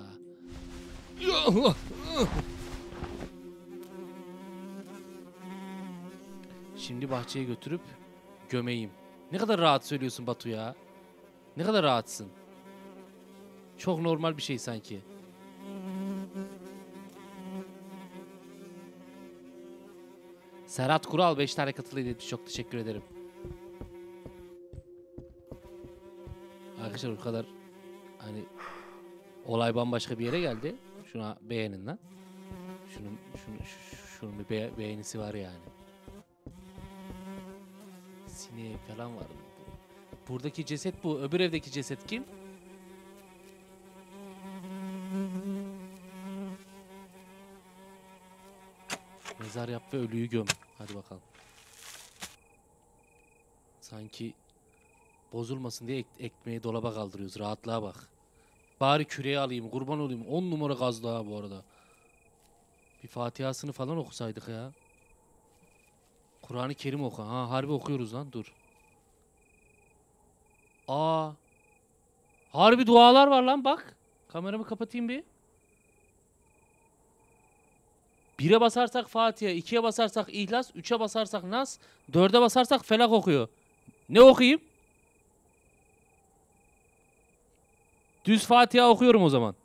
Şimdi bahçeye götürüp gömeyim. Ne kadar rahat söylüyorsun Batu ya. Ne kadar rahatsın. Çok normal bir şey sanki. Serhat Kural beş tane katılıydı. Çok teşekkür ederim. Arkadaşlar o kadar hani olay bambaşka bir yere geldi. Şuna beğenin lan. Şunun şunu şunun bir be beğenisi var yani. Sineği falan var. Buradaki ceset bu. Öbür evdeki ceset kim? Mezar yap ve ölüyü göm. Hadi bakalım. Sanki bozulmasın diye ek ekmeği dolaba kaldırıyoruz. Rahatlığa bak. Bari küreği alayım. Kurban olayım. On numara gazlı ha bu arada. Bir Fatiha'sını falan okusaydık ya. Kur'an-ı Kerim oku. Ha, harbi okuyoruz lan. Dur. Aa. Harbi dualar var lan bak. Kameramı kapatayım bir. Bire basarsak Fatiha, ikiye basarsak İhlas, üçe basarsak Nas, dörde basarsak Felak okuyor. Ne okuyayım? Düz Fatiha okuyorum o zaman.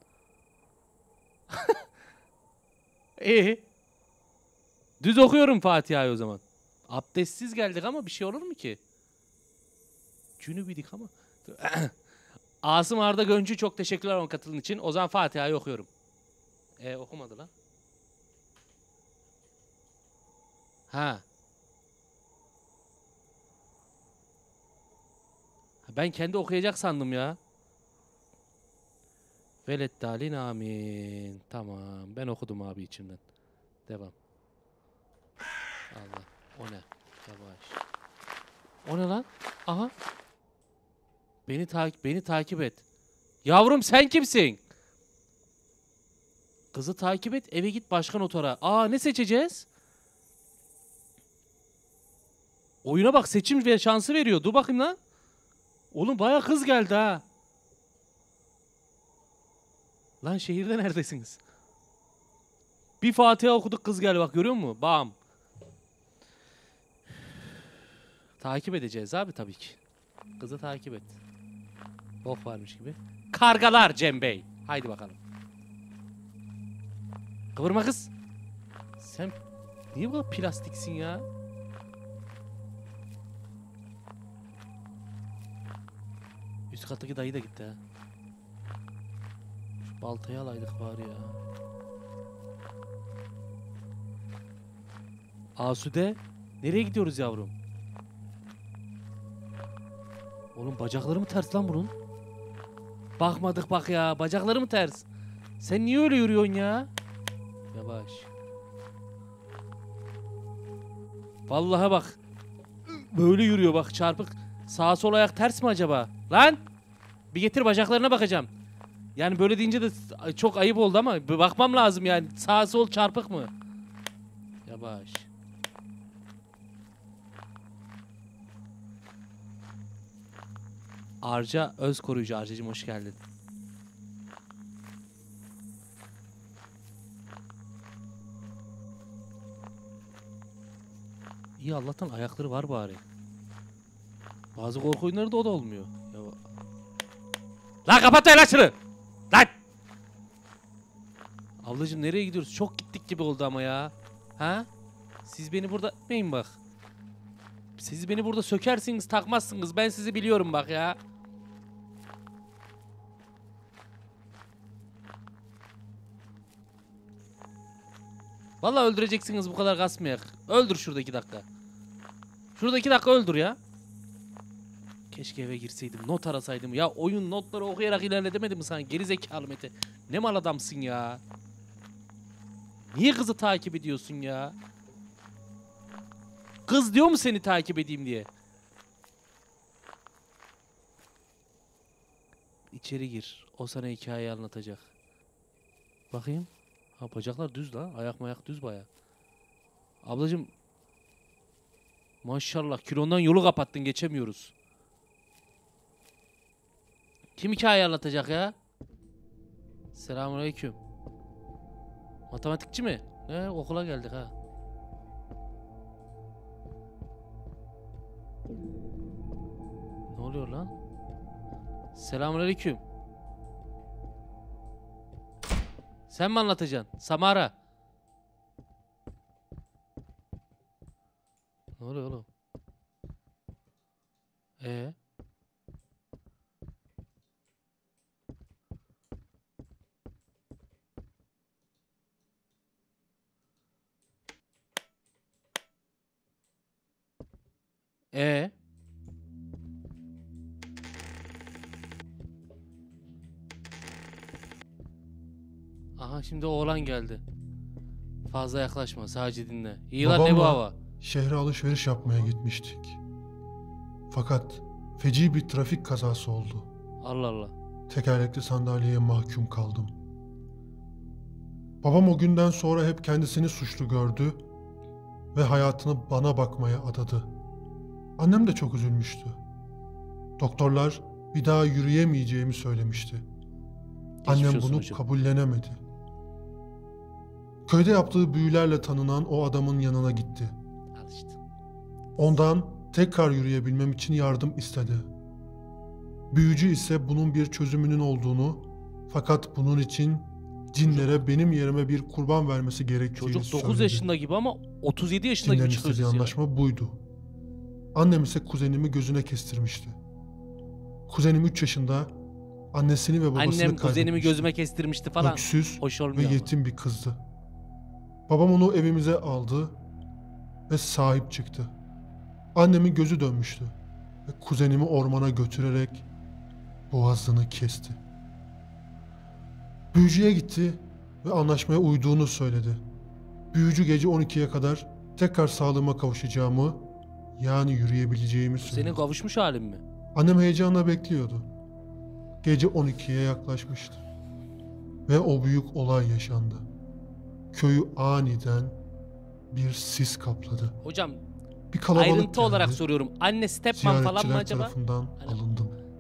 İyi. Düz okuyorum Fatiha'yı o zaman. Abdestsiz geldik ama bir şey olur mu ki? Cünübidik ama. Asım Arda Göncü çok teşekkürler onun katılın için. O zaman Fatiha'yı okuyorum. E okumadı lan. Ha. Ben kendi okuyacak sandım ya. Veleddalin amin. Tamam. Ben okudum abi içimden. Devam. Allah. O ne? Yavaş. O ne lan? Aha. Beni takip beni takip et. Yavrum sen kimsin? Kızı takip et, eve git başka notora. Aa, ne seçeceğiz? Oyuna bak, seçim ve şansı veriyor. Dur bakayım lan. Oğlum bayağı kız geldi ha. Lan şehirde neredesiniz? Bir Fatiha okuduk, kız gel bak, görüyor musun? Bam. Takip edeceğiz abi tabii ki. Kızı takip et. Bok varmış gibi. Kargalar Cem Bey. Haydi bakalım. Kıvırma kız. Sen niye bu kadar plastiksin ya? Üst kattaki dayı da gitti ha. Şu baltayı alaydık bari ya. Asude, nereye gidiyoruz yavrum? Oğlum bacakları mı ters lan bunun? Bakmadık bak ya, bacakları mı ters? Sen niye öyle yürüyorsun ya? Yavaş. Vallahi bak. Böyle yürüyor bak, çarpık. Sağa sol ayak ters mi acaba? Lan! Bir getir, bacaklarına bakacağım. Yani böyle deyince de çok ayıp oldu ama bakmam lazım yani. Sağ sol çarpık mı? Yavaş. Arca öz koruyucu. Arcacığım hoş geldin. İyi, Allah'tan ayakları var bari. Bazı korku oyunları da o da olmuyor. Ya... Lan kapat lan şunu! Lan! Ablacığım nereye gidiyoruz? Çok gittik gibi oldu ama ya. Ha? Siz beni burada etmeyin bak. Siz beni burada sökersiniz, takmazsınız. Ben sizi biliyorum bak ya. Vallahi öldüreceksiniz bu kadar kasmayak. Öldür şurada iki dakika. Şurada iki dakika öldür ya. Keşke eve girseydim, not arasaydım. Ya oyun notları okuyarak ilerletemedi mi sana? Geri zekalı Mete. Ne mal adamsın ya. Niye kızı takip ediyorsun ya? Kız diyor mu seni takip edeyim diye? İçeri gir. O sana hikayeyi anlatacak. Bakayım. Ha, bacaklar düz la. Ayak mayak düz baya. Ablacığım. Maşallah kilondan yolu kapattın, geçemiyoruz. Kim hikaye anlatacak ya? Selamünaleyküm. Matematikçi mi? Ne, okula geldik ha. Ne oluyor lan? Selamünaleyküm. Sen mi anlatacaksın? Samara. Ne oluyor oğlum? Ee? Ee? Aha, şimdi oğlan geldi. Fazla yaklaşma, sadece dinle. İyi lan, ne bu hava? Şehre alışveriş yapmaya gitmiştik. Fakat feci bir trafik kazası oldu. Allah Allah. Tekerlekli sandalyeye mahkum kaldım. Babam o günden sonra hep kendisini suçlu gördü ve hayatını bana bakmaya adadı. Annem de çok üzülmüştü. Doktorlar bir daha yürüyemeyeceğimi söylemişti. Geçmiş Annem olsun bunu hocam. kabullenemedi. Köyde yaptığı büyülerle tanınan o adamın yanına gitti. Al işte. Ondan tekrar yürüyebilmem için yardım istedi. Büyücü ise bunun bir çözümünün olduğunu, fakat bunun için cinlere benim yerime bir kurban vermesi gerektiğini Çocuk söyledi. dokuz yaşında gibi ama otuz yedi yaşında Cinlerin gibi istediği çıkıyorsunuz ya. anlaşma buydu. Annem ise kuzenimi gözüne kestirmişti. Kuzenim üç yaşında, annesini ve babasını Annem kaybetmişti. kuzenimi gözüme kestirmişti falan. Öksüz Hoş ve olmuyor ama. yetim bir kızdı. Babam onu evimize aldı ve sahip çıktı. Annemin gözü dönmüştü ve kuzenimi ormana götürerek boğazını kesti. Büyücüye gitti ve anlaşmaya uyduğunu söyledi. Büyücü gece on ikiye kadar tekrar sağlığıma kavuşacağımı, yani yürüyebileceğimi söyledi. Senin kavuşmuş halin mi? Annem heyecanla bekliyordu. Gece on ikiye yaklaşmıştı. Ve o büyük olay yaşandı. Köyü aniden bir sis kapladı. Hocam Bir kalabalık ayrıntı olarak geldi. soruyorum. Anne stepman falan mı Ziyaretçiler acaba? tarafından Hani- alındım.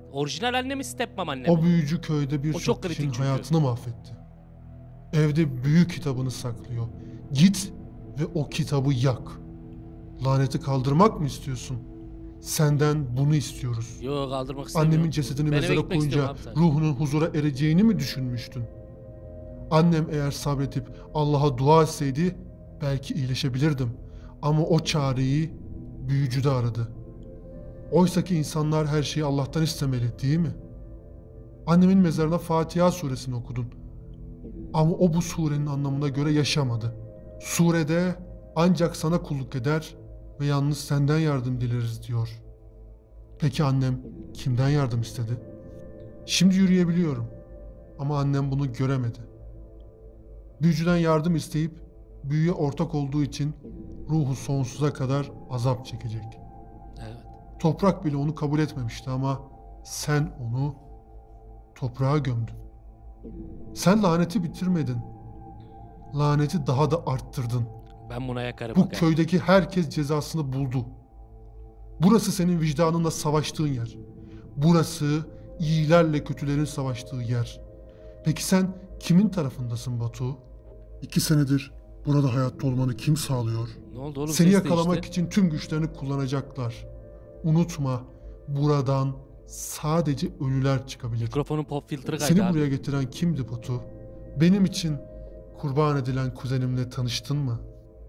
Orijinal anne mi, stepmom anne mi? O büyücü köyde O birçok çok kritik kişinin çünkü. hayatını mahvetti. Evde büyü kitabını saklıyor. Git ve o kitabı yak. Laneti kaldırmak mı istiyorsun? Senden bunu istiyoruz. Yok, kaldırmak istemiyorum. Annemin cesedini Ben eve mezara gitmek koyunca istiyorum abi sadece. ruhunun huzura ereceğini mi düşünmüştün? Annem eğer sabretip Allah'a dua etseydi belki iyileşebilirdim. Ama o çareyi büyücüde aradı. Oysaki insanlar her şeyi Allah'tan istemeli, değil mi? Annemin mezarına Fatiha suresini okudun. Ama o bu surenin anlamına göre yaşamadı. Surede ancak sana kulluk eder ve yalnız senden yardım dileriz diyor. Peki annem kimden yardım istedi? Şimdi yürüyebiliyorum. Ama annem bunu göremedi. Büyücüden yardım isteyip büyüye ortak olduğu için ruhu sonsuza kadar azap çekecek. Evet. Toprak bile onu kabul etmemişti ama sen onu toprağa gömdün. Sen laneti bitirmedin. Laneti daha da arttırdın. Ben buna yakarım. Bu aga. köydeki herkes cezasını buldu. Burası senin vicdanınla savaştığın yer. Burası iyilerle kötülerin savaştığı yer. Peki sen kimin tarafındasın Batu? İki senedir burada hayatta olmanı kim sağlıyor? Ne oldu oğlum? Seni Ses yakalamak değişti. için tüm güçlerini kullanacaklar. Unutma, buradan sadece ölüler çıkabilir. Mikrofonun pop filtre kaydı Seni abi. buraya getiren kimdi Batu? Benim için kurban edilen kuzenimle tanıştın mı?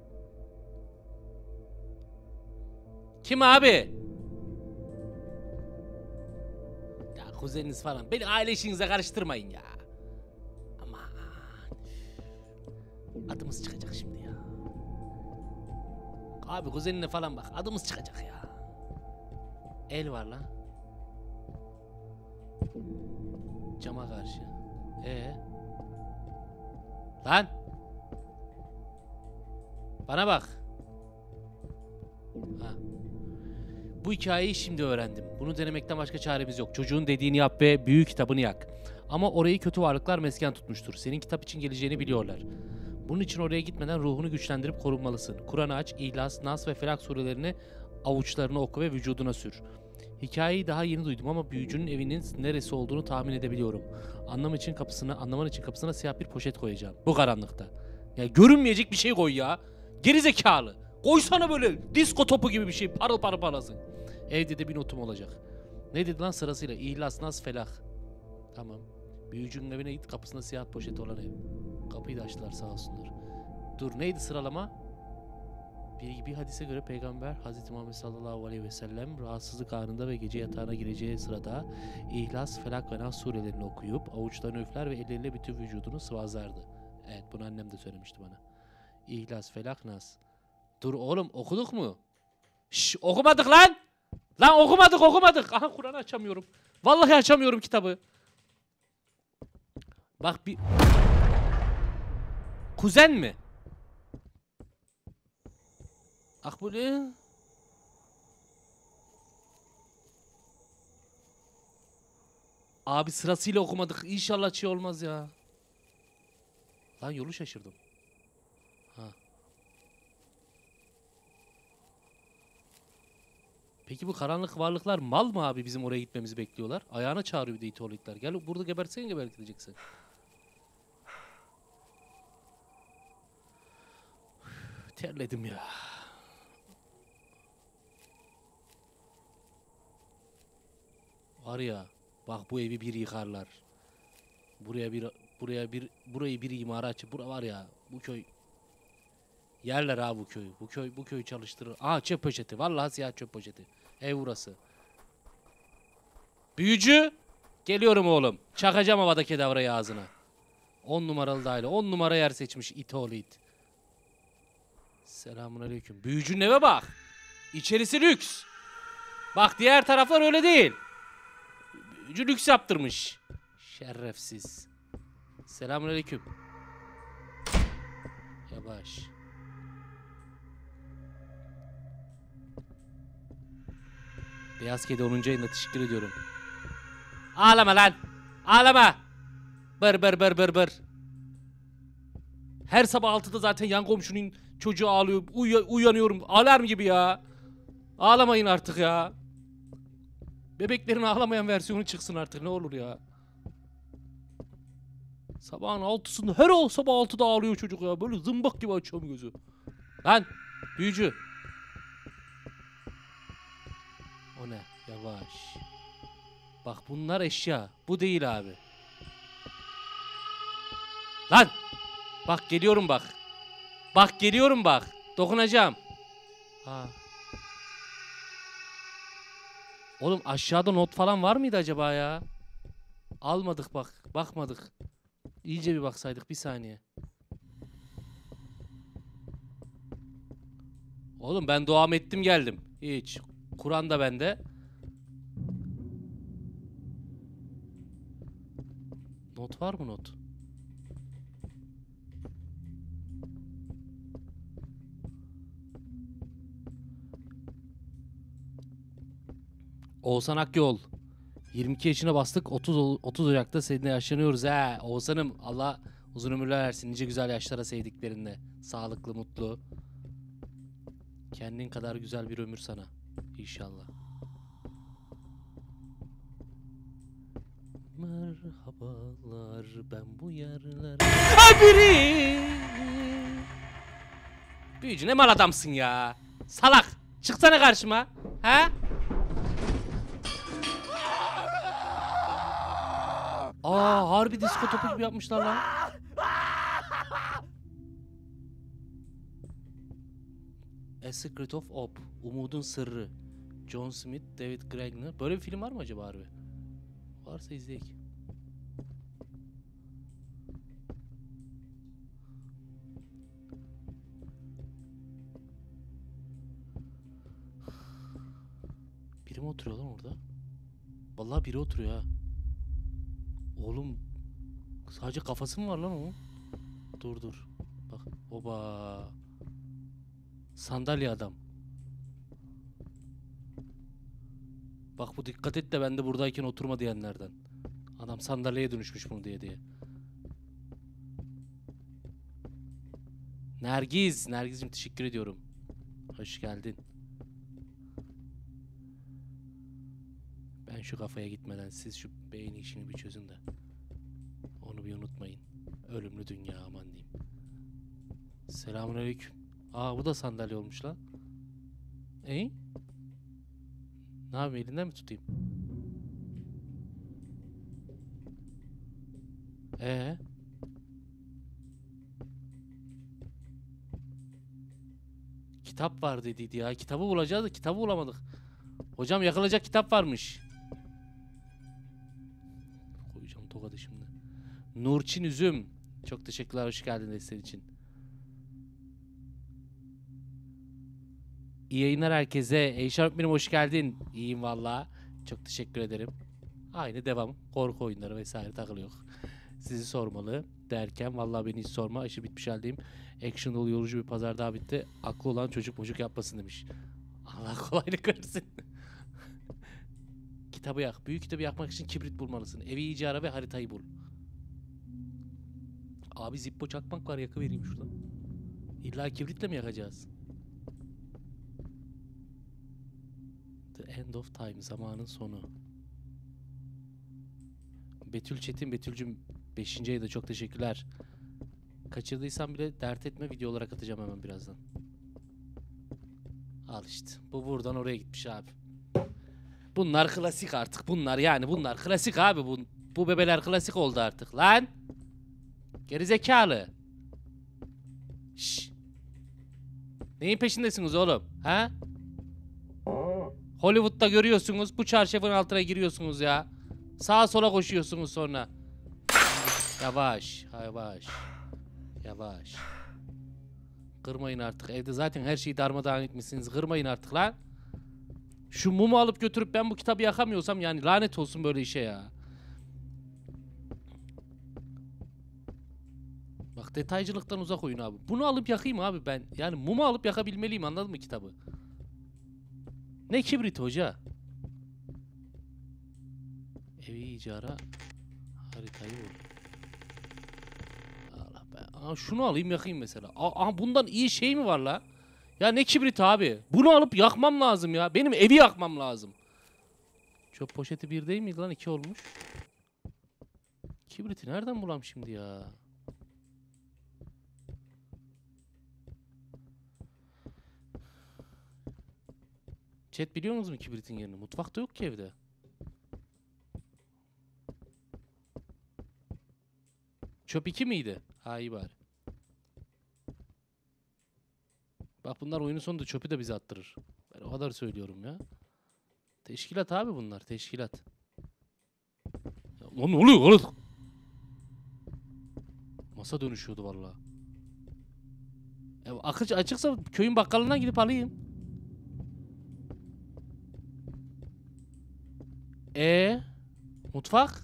Kim abi? Ya kuzeniniz falan. Beni aile işinize karıştırmayın ya. Aman. Adımız çıkacak şimdi ya. Abi kuzenine falan bak. Adımız çıkacak ya. El var lan. Cama karşı. Ee? Lan. Bana bak. Ha. Bu hikayeyi şimdi öğrendim. Bunu denemekten başka çaremiz yok. Çocuğun dediğini yap ve büyük kitabını yak. Ama orayı kötü varlıklar mesken tutmuştur. Senin kitap için geleceğini biliyorlar. Bunun için oraya gitmeden ruhunu güçlendirip korunmalısın. Kur'an'ı aç, İhlas, Nas ve Felak surelerini avuçlarına oku ve vücuduna sür. Hikayeyi daha yeni duydum ama büyücünün evinin neresi olduğunu tahmin edebiliyorum. Anlam için kapısına, anlaman için kapısına siyah bir poşet koyacağım. Bu karanlıkta. Ya görünmeyecek bir şey koy ya. Gerizekalı. Koysana böyle disko topu gibi bir şey. Parıl parıl parlasın. Evde de bir notum olacak. Ne dedi lan sırasıyla? İhlas, Nas, Felak. Tamam. Büyücünün evine git, kapısında siyah poşet olan ev. Kapıyı da açtılar sağ olsunlar. Dur, neydi sıralama? Bir, bir hadise göre Peygamber Hz. Muhammed sallallahu aleyhi ve sellem rahatsızlık anında ve gece yatağına gireceği sırada İhlas, Felak ve Nas surelerini okuyup avuçlarını üfler ve elleriyle bütün vücudunu sıvazlardı. Evet, bunu annem de söylemişti bana. İhlas, Felak, Nas. Dur oğlum, okuduk mu? Şşş, okumadık lan! Lan okumadık okumadık. Aha, Kur'an'ı açamıyorum. Vallahi açamıyorum kitabı. Bak bir... Kuzen mi? Akbule. Abi sırasıyla okumadık. İnşallah şey olmaz ya. Lan yolu şaşırdım. Ha. Peki bu karanlık varlıklar mal mı abi, bizim oraya gitmemizi bekliyorlar? Ayağına çağırıyor bir de itolikler. Gel burada gebertsene, gebertileceksin. Terledim ya. Var ya, bak bu evi bir yıkarlar. Buraya bir buraya bir burayı bir imara açıp bura var ya, bu köy yerler ha, bu köy. Bu köy bu köy çalıştırır. Aa, çöp poşeti. Vallahi siyah çöp poşeti. Ev burası. Büyücü, geliyorum oğlum. Çakacağım havada kedavrayı ağzına. On numaralı daire. On numara yer seçmiş it oğlu it. Selamun aleyküm. Büyücünün eve bak. İçerisi lüks. Bak diğer taraflar öyle değil. Büyücü lüks yaptırmış. Şerefsiz. Selamun aleyküm. Yavaş. Beyaz Kedi onuncu ayında teşekkür ediyorum. Ağlama lan. Ağlama. Bır bır bır bır bır. Her sabah altıda zaten yan komşunun çocuğu ağlıyor. Uy uyanıyorum. Alarm gibi ya. Ağlamayın artık ya. Bebeklerin ağlamayan versiyonu çıksın artık ne olur ya. Sabahın altısında her o sabah altıda ağlıyor çocuk ya. Böyle zımbak gibi açıyorum gözü. Lan büyücü. O ne? Yavaş. Bak bunlar eşya. Bu değil abi. Lan. Bak geliyorum bak. Bak geliyorum bak. Dokunacağım. Ha. Oğlum aşağıda not falan var mıydı acaba ya? Almadık bak. Bakmadık. İyice bir baksaydık bir saniye. Oğlum ben duam ettim geldim. Hiç. Kur'an da bende. Not var mı not? Oğuzhan Akyol. yirmi iki yaşına bastık. otuz otuz Ocak'ta seninle yaşlanıyoruz he. Oğuzhan'ım Allah uzun ömürler versin. Nice güzel yaşlara sevdiklerinle. Sağlıklı, mutlu. Kendin kadar güzel bir ömür sana. İnşallah. Merhabalar ben bu yerlere... Haberi! Büyücü ne mal adamsın ya. Salak. Çıksana karşıma. Ha? Aa harbi disko topu gibi yapmışlar lan. A Secret of Hope. Umudun Sırrı. John Smith, David Gregner. Böyle bir film var mı acaba harbi? Varsa izleyek. Biri mi oturuyor lan orada? Vallahi biri oturuyor ha. Oğlum sadece kafası mı var lan onun? Dur dur. Bak oba. Sandalye adam. Bak bu dikkat et de ben de buradayken oturma diyenlerden. Adam sandalyeye dönüşmüş bunu diye diye. Nergiz. Nergiz'cim teşekkür ediyorum. Hoş geldin. Ben şu kafaya gitmeden siz şu beyin işini bir çözün de. Onu bir unutmayın. Ölümlü dünya aman diyeyim. Selamünaleyküm. Aa bu da sandalye olmuş lan. Ey? Ne yapayım elinden mi tutayım? Ee? Kitap var dediydi ya. Kitabı bulacağız da kitabı bulamadık. Hocam yakılacak kitap varmış. Koyacağım tokadı şimdi. Nurçin Üzüm. Çok teşekkürler. Hoş geldin desteğin için. İyi yayınlar herkese. Eyşan öğretmenim hoş geldin. İyiyim valla. Çok teşekkür ederim. Aynı devam. Korku oyunları vesaire takılıyor. Sizi sormalı derken vallahi beni hiç sorma. İşi bitmiş haldeyim. Action dolu yorucu bir pazar daha bitti. Aklı olan çocuk mucuk yapmasın demiş. Allah kolaylık versin. Kitabı yak. Büyük kitabı yakmak için kibrit bulmalısın. Evi iyice ara ve haritayı bul. Abi zippo çakmak var yakıvereyim şuradan. İlla kibritle mi yakacağız? The end of time. Zamanın sonu. Betül Çetin. Betül'cüm beşinci ayda çok teşekkürler. Kaçırdıysam bile dert etme, video olarak atacağım hemen birazdan. Al işte. Bu buradan oraya gitmiş abi. Bunlar klasik artık. Bunlar yani bunlar klasik abi. Bu, bu bebeler klasik oldu artık. Lan. Gerizekalı. Şşş. Neyin peşindesiniz oğlum? Ha? Hollywood'da görüyorsunuz. Bu çarşafın altına giriyorsunuz ya. Sağa sola koşuyorsunuz sonra. Yavaş. Yavaş. Yavaş. Kırmayın artık. Evde zaten her şeyi darmadağın etmişsiniz. Kırmayın artık lan. Şu mumu alıp götürüp ben bu kitabı yakamıyorsam yani lanet olsun böyle işe ya. Bak detaycılıktan uzak oyun abi. Bunu alıp yakayım abi ben. Yani mumu alıp yakabilmeliyim, anladın mı kitabı? Ne kibrit hoca? Evi iyice ara. Haritayı vur. Allah be. Aa, şunu alayım yakayım mesela. Aa, bundan iyi şey mi var la? Ya ne kibrit abi? Bunu alıp yakmam lazım ya. Benim evi yakmam lazım. Çöp poşeti bir değil miydi lan? iki olmuş. Kibriti nereden bulam şimdi ya? Chat biliyor musunuz mu kibritin yerini? Mutfakta yok ki evde. Çöp iki miydi? Ha iyi bari. Bak bunlar oyunun sonunda çöpü de bize attırır. Ben o kadar söylüyorum ya. Teşkilat abi bunlar. Teşkilat. Ya, lan ne oluyor oğlum? Masa dönüşüyordu vallahi. Ya, akıcı açıksa köyün bakkalından gidip alayım. E mutfak?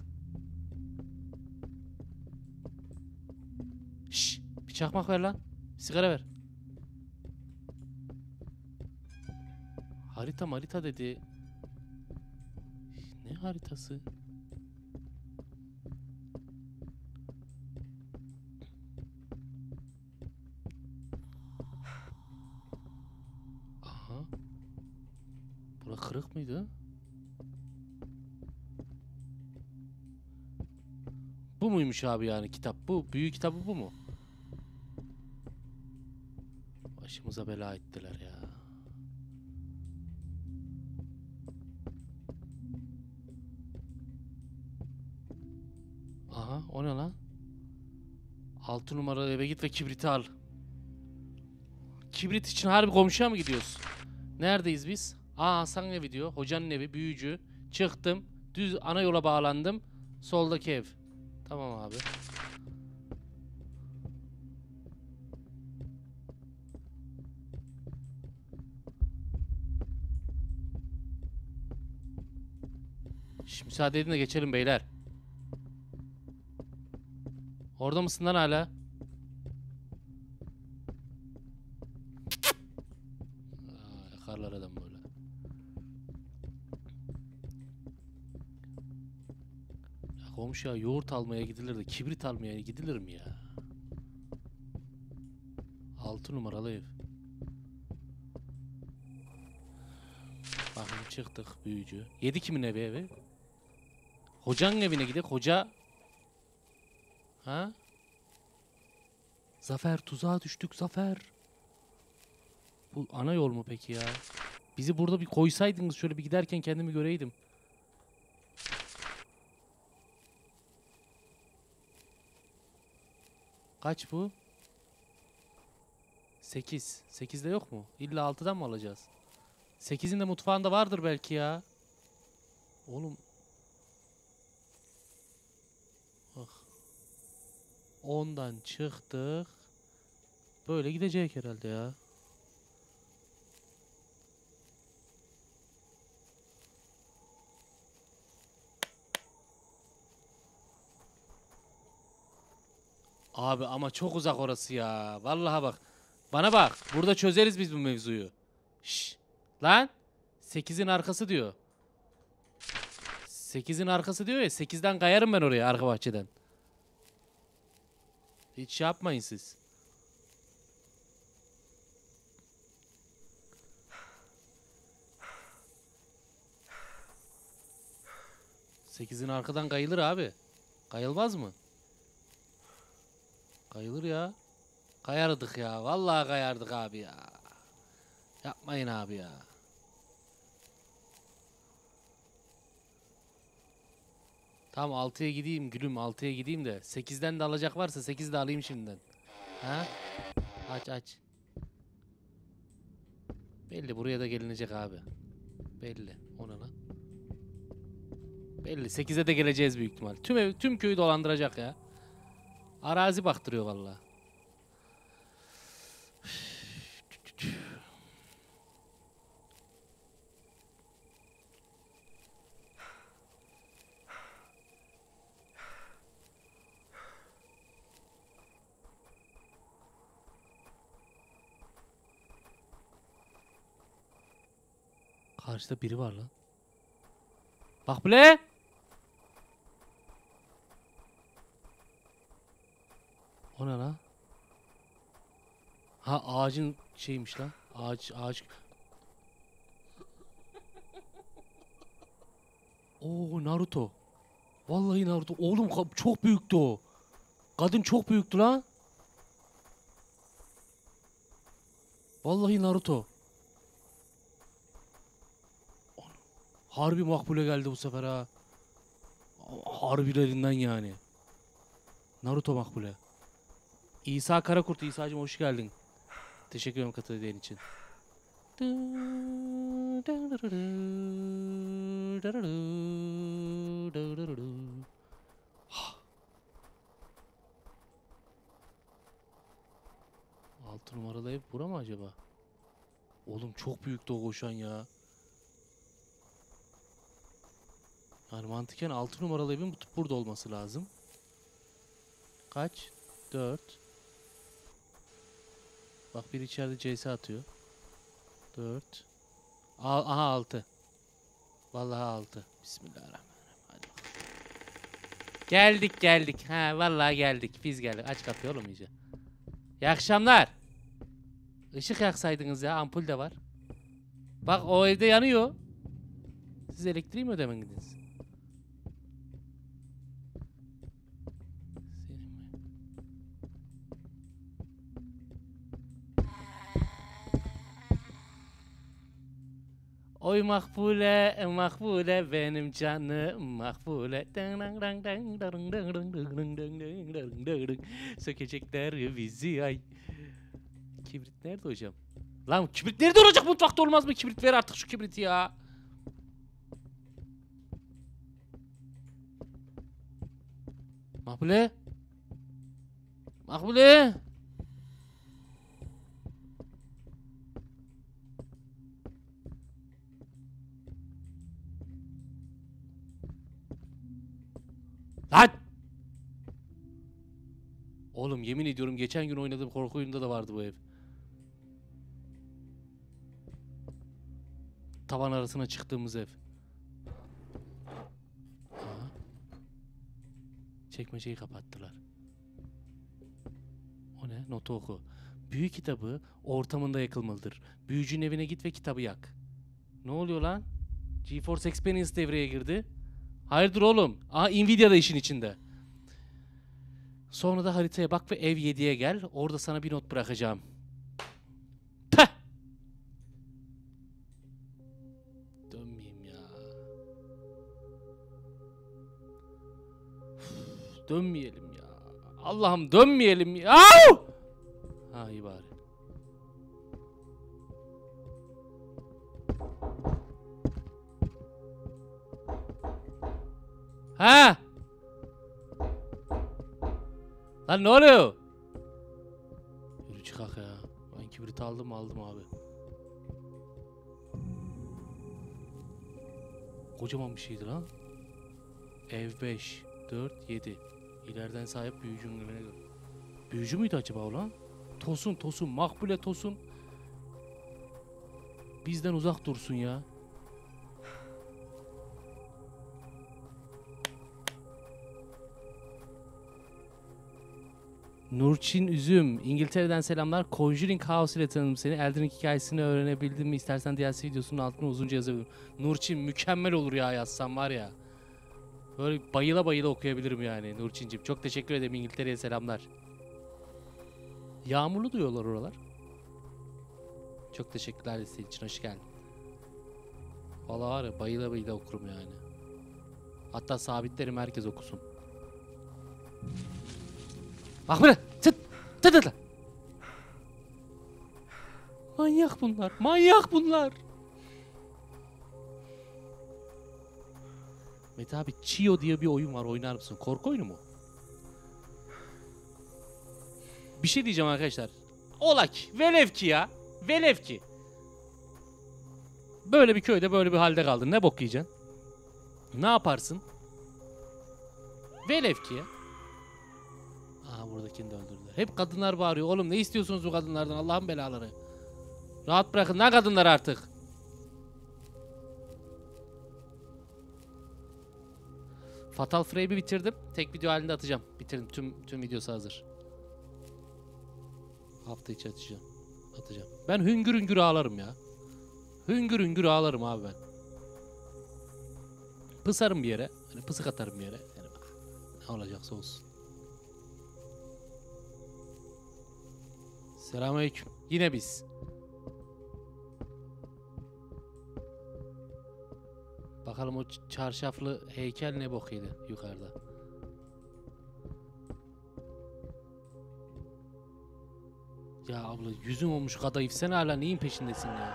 Şş, bir çakmak ver lan. Bir sigara ver. Harita harita dedi. Ne haritası? Aha. Bura kırık mıydı? Bu muymuş abi yani kitap? Bu büyük kitabı bu mu? Başımıza bela ettiler ya. Aha o ne lan? Altı numaralı eve git ve kibriti al. Kibrit için harbi komşuya mı gidiyoruz? Neredeyiz biz? Aa Hasan'ın evi diyor. Hocanın evi büyücü. Çıktım. Düz ana yola bağlandım. Soldaki ev. Tamam abi. Şş, müsaade edin de geçelim beyler. Orada mısın lan hala? Aa, yakarlar adam böyle. Ya komşuya yoğurt almaya gidilir de kibrit almaya gidilir mi ya? Altı numaralı ev. Bakın çıktık büyücü. Yedi kimin evi evi? Hocanın evine gidelim. Hoca... Ha? Zafer tuzağa düştük Zafer. Bu ana yol mu peki ya? Bizi burada bir koysaydınız şöyle bir giderken kendimi göreydim. Kaç bu? sekiz. sekizde yok mu? İlla altıdan mı alacağız? sekizin de mutfağında vardır belki ya. Oğlum. Bak. ondan çıktık. Böyle gidecek herhalde ya. Abi ama çok uzak orası ya. Vallahi bak. Bana bak. Burada çözeriz biz bu mevzuyu. Şşş. Lan. sekizin arkası diyor. sekizin arkası diyor ya. sekizden kayarım ben oraya arka bahçeden. Hiç şey yapmayın siz. sekizin arkadan kayılır abi. Kayılmaz mı? Kayılır ya. Kayardık ya. Vallahi kayardık abi ya. Yapmayın abi ya. Tamam altıya gideyim gülüm altıya gideyim de sekizden de alacak varsa sekiz de alayım şimdiden. Ha? Aç aç. Belli buraya da gelinecek abi. Belli. O ne lan? Belli sekize de geleceğiz büyük ihtimal. Tüm ev, tüm köyü dolandıracak ya. Arazi baktırıyor vallahi. Karşıda biri var lan. Bak bile. O ne lan? Ha ağacın şeymiş lan. Ağaç ağaç. Oo Naruto. Vallahi Naruto. Oğlum ka- çok büyüktü o. Kadın çok büyüktü lan. Vallahi Naruto. Harbi makbule geldi bu sefer ha. Harbilerinden yani. Naruto makbule. İsa Karakurt. İsa'cığım hoş geldin. Teşekkür ederim katıldığın için. Altı numaralı ev bura mı acaba? Oğlum çok büyüktü o koşan ya. Yani mantıken altı numaralı evin burada olması lazım. Kaç? dört. Bak bir içeride C S atıyor. dört. Aha altı. Vallahi altı. Bismillahirrahmanirrahim. Hadi bakalım. Geldik geldik. Ha vallahi geldik. Biz geldik. Aç kapıyı oğlum iyice. İyi akşamlar. Işık yaksaydınız ya. Ampul de var. Bak o evde yanıyor. Siz elektriği mi ödemediniz? Oy makbule, makbule benim canım makbule. Sökecekler bizi ay. Kibrit nerede hocam? Lan kibrit nerede olacak, mutfakta olmaz mı? Kibrit ver artık şu kibriti ya. Makbule. Makbule. Lan! Oğlum yemin ediyorum geçen gün oynadığım korku oyununda da vardı bu ev. Tavan arasına çıktığımız ev. Aha. Çekmeceyi kapattılar. O ne? Notu oku. Büyü kitabı ortamında yakılmalıdır. Büyücünün evine git ve kitabı yak. Ne oluyor lan? GeForce Experience devreye girdi. Hayırdır oğlum? Aha Nvidia da işin içinde. Sonra da haritaya bak ve ev yediye gel. Orada sana bir not bırakacağım. Teh! Dönmeyeyim ya. Üf, dönmeyelim ya. Allah'ım dönmeyelim ya. Au! Ha iyi bari. Ha? Lan ne oluyor? Yürü çıkak ya. Ben kibrit aldım aldım abi. Kocaman bir şeydi lan. Ev beş, dört, yedi. İleriden sahip büyücünün evine gör. Büyücü müydü acaba o lan? Tosun Tosun, Makbule Tosun. Bizden uzak dursun ya. Nurçin Üzüm, İngiltere'den selamlar. Conjuring House ile tanıdım seni. Elden Ring hikayesini öğrenebildin mi? İstersen D L C videosunun altına uzunca yazabilirim. Nurçin mükemmel olur ya, yazsam var ya. Böyle bayıla bayıla okuyabilirim yani Nurçincim. Çok teşekkür ederim, İngiltere'ye selamlar. Yağmurlu diyorlar oralar. Çok teşekkürler desteğin için, hoş geldin. Vallahi var ya, bayıla bayıla okurum yani. Hatta sabitlerim, herkes okusun. Bak buraya. Çıt. Çıt çıt. Manyak bunlar. Manyak bunlar. Mete abi, Chio diye bir oyun var. Oynar mısın? Korku oyunu mu? Bir şey diyeceğim arkadaşlar. Ola ki. Velev ki ya. Velev ki. Böyle bir köyde böyle bir halde kaldın. Ne bok yiyeceksin? Ne yaparsın? Velev ki ya. Aha buradakini de öldürdüler. Hep kadınlar bağırıyor. Oğlum ne istiyorsunuz bu kadınlardan? Allah'ın belaları. Rahat bırakın lan kadınlar artık. Fatal Frame'i bitirdim. Tek video halinde atacağım. Bitirdim. Tüm tüm videosu hazır. Hafta içi atacağım. Atacağım. Ben hüngür hüngür ağlarım ya. Hüngür hüngür ağlarım abi ben. Pısarım bir yere. Hani pısık atarım bir yere. Yani bak, ne olacaksa olsun. Selamünaleyküm. Yine biz. Bakalım o çarşaflı heykel ne bokuydu yukarıda. Ya abla yüzün olmuş kadayıf, sen hala neyin peşindesin ya?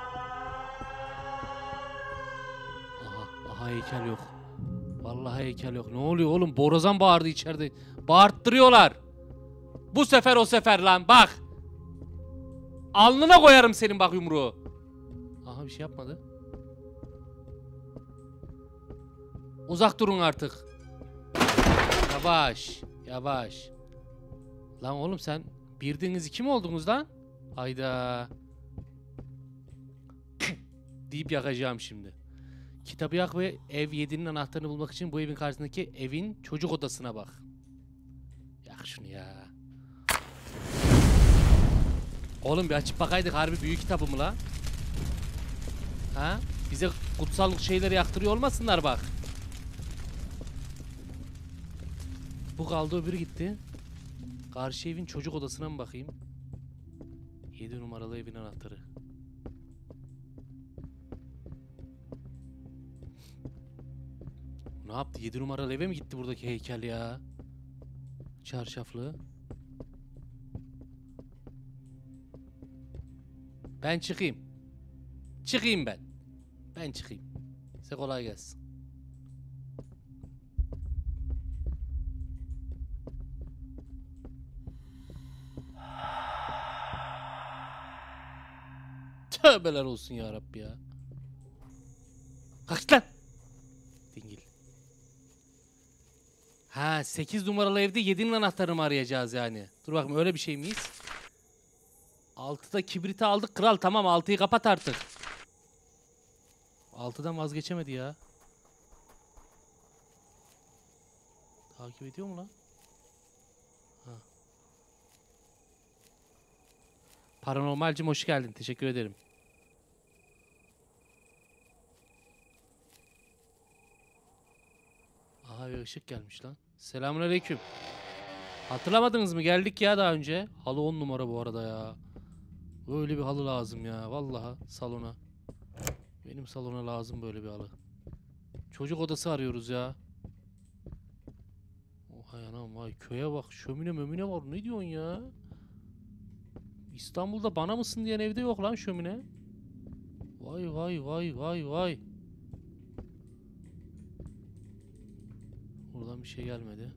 Aha, aha heykel yok. Vallahi heykel yok. Ne oluyor oğlum? Borazan bağırdı içeride. Bağırttırıyorlar. Bu sefer o sefer lan bak. Alnına koyarım senin bak yumruğu. Aha bir şey yapmadı. Uzak durun artık. Yavaş. Yavaş. Lan oğlum sen birdiniz iki mi oldunuz lan? Hayda. Deyip yakacağım şimdi. Kitabı yak ve ev yedinin anahtarını bulmak için bu evin karşısındaki evin çocuk odasına bak. Yak şunu ya. Oğlum bir açıp bakaydık, harbi büyük kitabı mı la? Ha? Bize kutsal şeyleri yaktırıyor olmasınlar bak. Bu kaldı, öbürü gitti. Karşı evin çocuk odasına mı bakayım? yedi numaralı evin anahtarı. Ne yaptı? yedi numaralı eve mi gitti buradaki heykel ya? Çarşaflı. Ben çıkayım. Çıkayım ben. Ben çıkayım. Size kolay gelsin. Tövbeler olsun ya Rabbi ya. Kalk lan. Dingil. Ha, sekiz numaralı evde yedinin anahtarını mı arayacağız yani? Dur bakayım, öyle bir şey miyiz? altıda kibriti aldık kral, tamam, altıyı kapat artık. altıdan vazgeçemedi ya. Takip ediyor mu lan? Ha. Paranormalcim hoş geldin, teşekkür ederim. Aha, bir ışık gelmiş lan. Selamünaleyküm. Hatırlamadınız mı? Geldik ya daha önce. Halı on numara bu arada ya. Böyle bir halı lazım ya. Vallahi salona. Benim salona lazım böyle bir halı. Çocuk odası arıyoruz ya. Oha anam, vay köye bak. Şömine mömine var. Ne diyorsun ya? İstanbul'da bana mısın diyen evde yok lan şömine. Vay vay vay vay vay. Buradan bir şey gelmedi.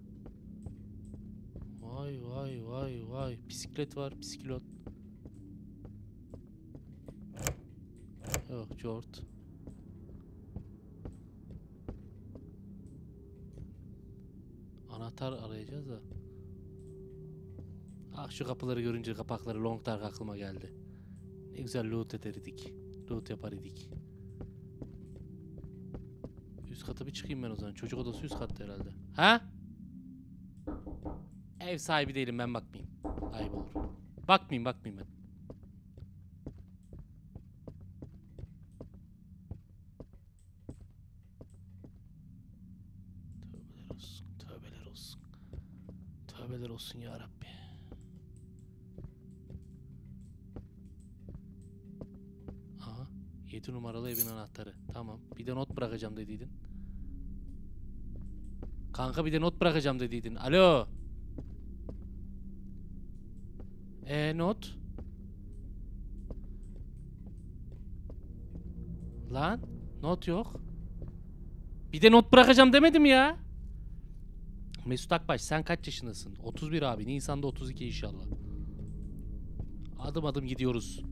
Vay vay vay vay. Bisiklet var, bisiklet. Yok, Jort. Anahtar arayacağız da. Ah, şu kapıları görünce kapakları long dark aklıma geldi. Ne güzel loot eder idik. Loot yapar idik. Üst kata bir çıkayım ben o zaman. Çocuk odası üst katta herhalde. Ha? Ev sahibi değilim ben, bakmayayım. Ayıp olur. Bakmayayım bakmayayım ben. Tövbeler olsun. Tövbeler olsun. Tövbeler olsun ya Rabbi. Aha. yedi numaralı evin anahtarı. Tamam. Bir de not bırakacağım dediydin. Kanka bir de not bırakacağım dediydin. Alo. Eee not? Lan not yok. Bir de not bırakacağım demedim ya. Mesut Akbaş, sen kaç yaşındasın? otuz bir abi. Nisan'da otuz iki inşallah. Adım adım gidiyoruz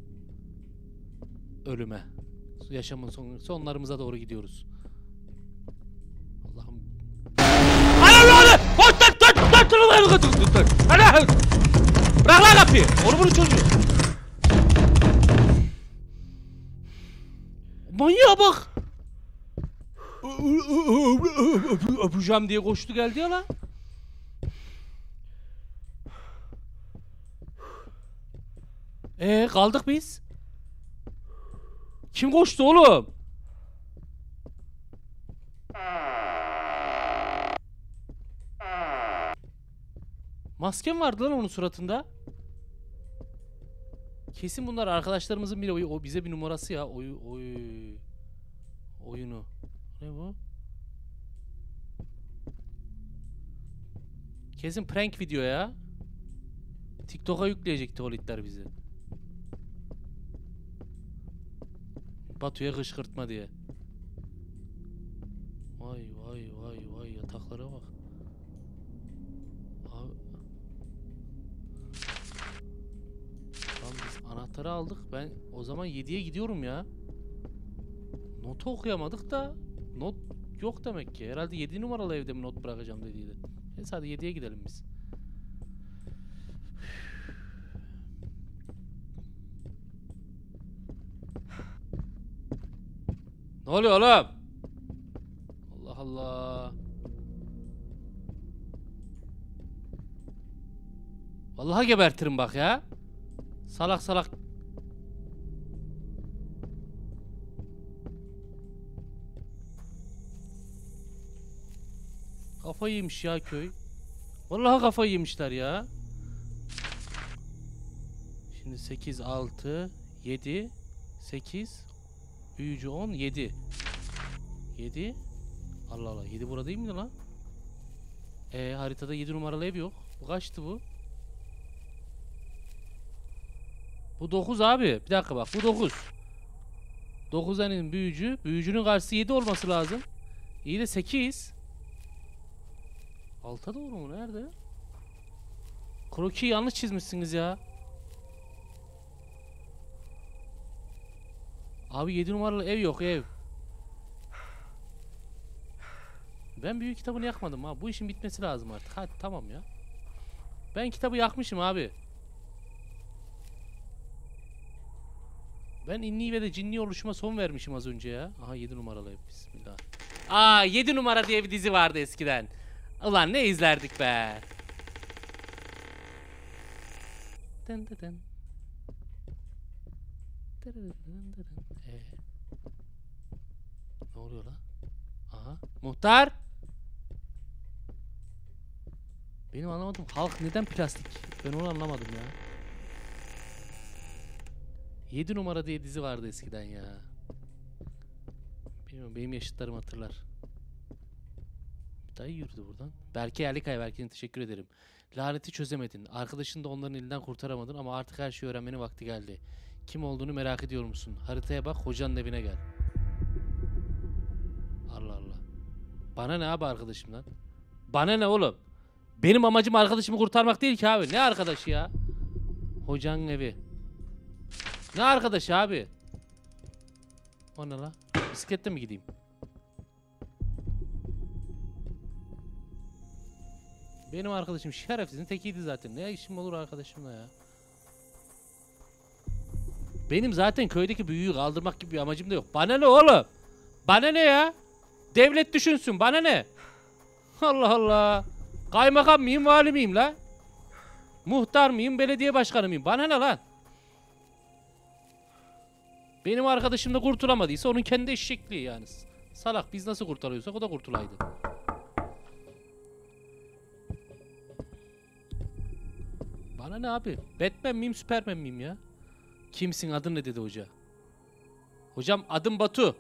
ölüme. Yaşamın son, sonlarımıza doğru gidiyoruz. Allah'ım. Allah'ım! Hoş tak tak tak tak. Hadi. Bırak lan kapıyı. Onu bunu çocuğu. Manyağa bak. Öpeceğim diye koştu geldi ya lan. Ee kaldık biz. Kim koştu oğlum? Maske mi vardı lan onun suratında? Kesin bunlar arkadaşlarımızın biri. O bize bir numarası ya. Oy, oy. Oyunu. Ne bu? Kesin prank video ya. TikTok'a yükleyecek tuvaletler bizi. Batu'ya kışkırtma diye. Vay vay vay vay yataklara bak. Abi. Tamam biz anahtarı aldık. Ben o zaman yediye gidiyorum ya. Notu okuyamadık da not yok demek ki. Herhalde yedi numaralı evde mi not bırakacağım dediydi. Neyse hadi yediye gidelim biz. Ne oluyor oğlum? Allah Allah. Vallahi gebertirim bak ya. Salak salak. Kafayı yemiş ya köy. Vallahi kafayı yemişler ya. Şimdi sekiz, altı, yedi, sekiz, büyücü on, yedi. yedi. Allah Allah, yedi burada değil miydi lan? Ee, haritada yedi numaralı ev yok. Bu kaçtı bu? Bu dokuz abi. Bir dakika bak, bu dokuz. dokuzun büyücü. Büyücünün karşısı yedi olması lazım. İyi de sekiz. Alta doğru mu? Nerede? Krokiyi yanlış çizmişsiniz ya. Abi yedi numaralı ev yok, ev. Ben büyük kitabını yakmadım ha. Bu işin bitmesi lazım artık. Hadi tamam ya. Ben kitabı yakmışım abi. Ben inni ve de cinni oluşuma son vermişim az önce ya. Aha yedi numaralı ev. Bismillah. Aa yedi numara diye bir dizi vardı eskiden. Ulan ne izlerdik be. Dın dın dın. Ee, ne oluyor lan? Aha. Muhtar. Benim anlamadım. Halk neden plastik? Ben onu anlamadım ya. yedi numara diye dizi vardı eskiden ya. Bilmiyorum, benim yaşıtlarım hatırlar. Dayı yürüdü buradan. Berke Yerlikaya, Berke'ne teşekkür ederim. Laneti çözemedin. Arkadaşını da onların elinden kurtaramadın ama artık her şeyi öğrenmenin vakti geldi. Kim olduğunu merak ediyor musun? Haritaya bak, hocanın evine gel. Allah Allah. Bana ne abi arkadaşımdan? Bana ne oğlum? Benim amacım arkadaşımı kurtarmak değil ki abi. Ne arkadaşı ya? Hocanın evi. Ne arkadaşı abi? O ne la? Bisikletle mi gideyim? Benim arkadaşım şerefsizin tekiydi zaten. Ne işim olur arkadaşımla ya? Benim zaten köydeki büyüyü kaldırmak gibi bir amacım da yok. Bana ne oğlum? Bana ne ya? Devlet düşünsün. Bana ne? Allah Allah. Kaymakam mıyım, vali miyim la? Muhtar mıyım, belediye başkanı mıyım? Bana ne lan? Benim arkadaşım da kurtulamadıysa onun kendi eşekliği yani. Salak, biz nasıl kurtarıyorsak o da kurtulaydı. Bana ne abi? Batman miyim, Superman miyim ya? Kimsin, adın ne dedi hoca? Hocam adım Batu.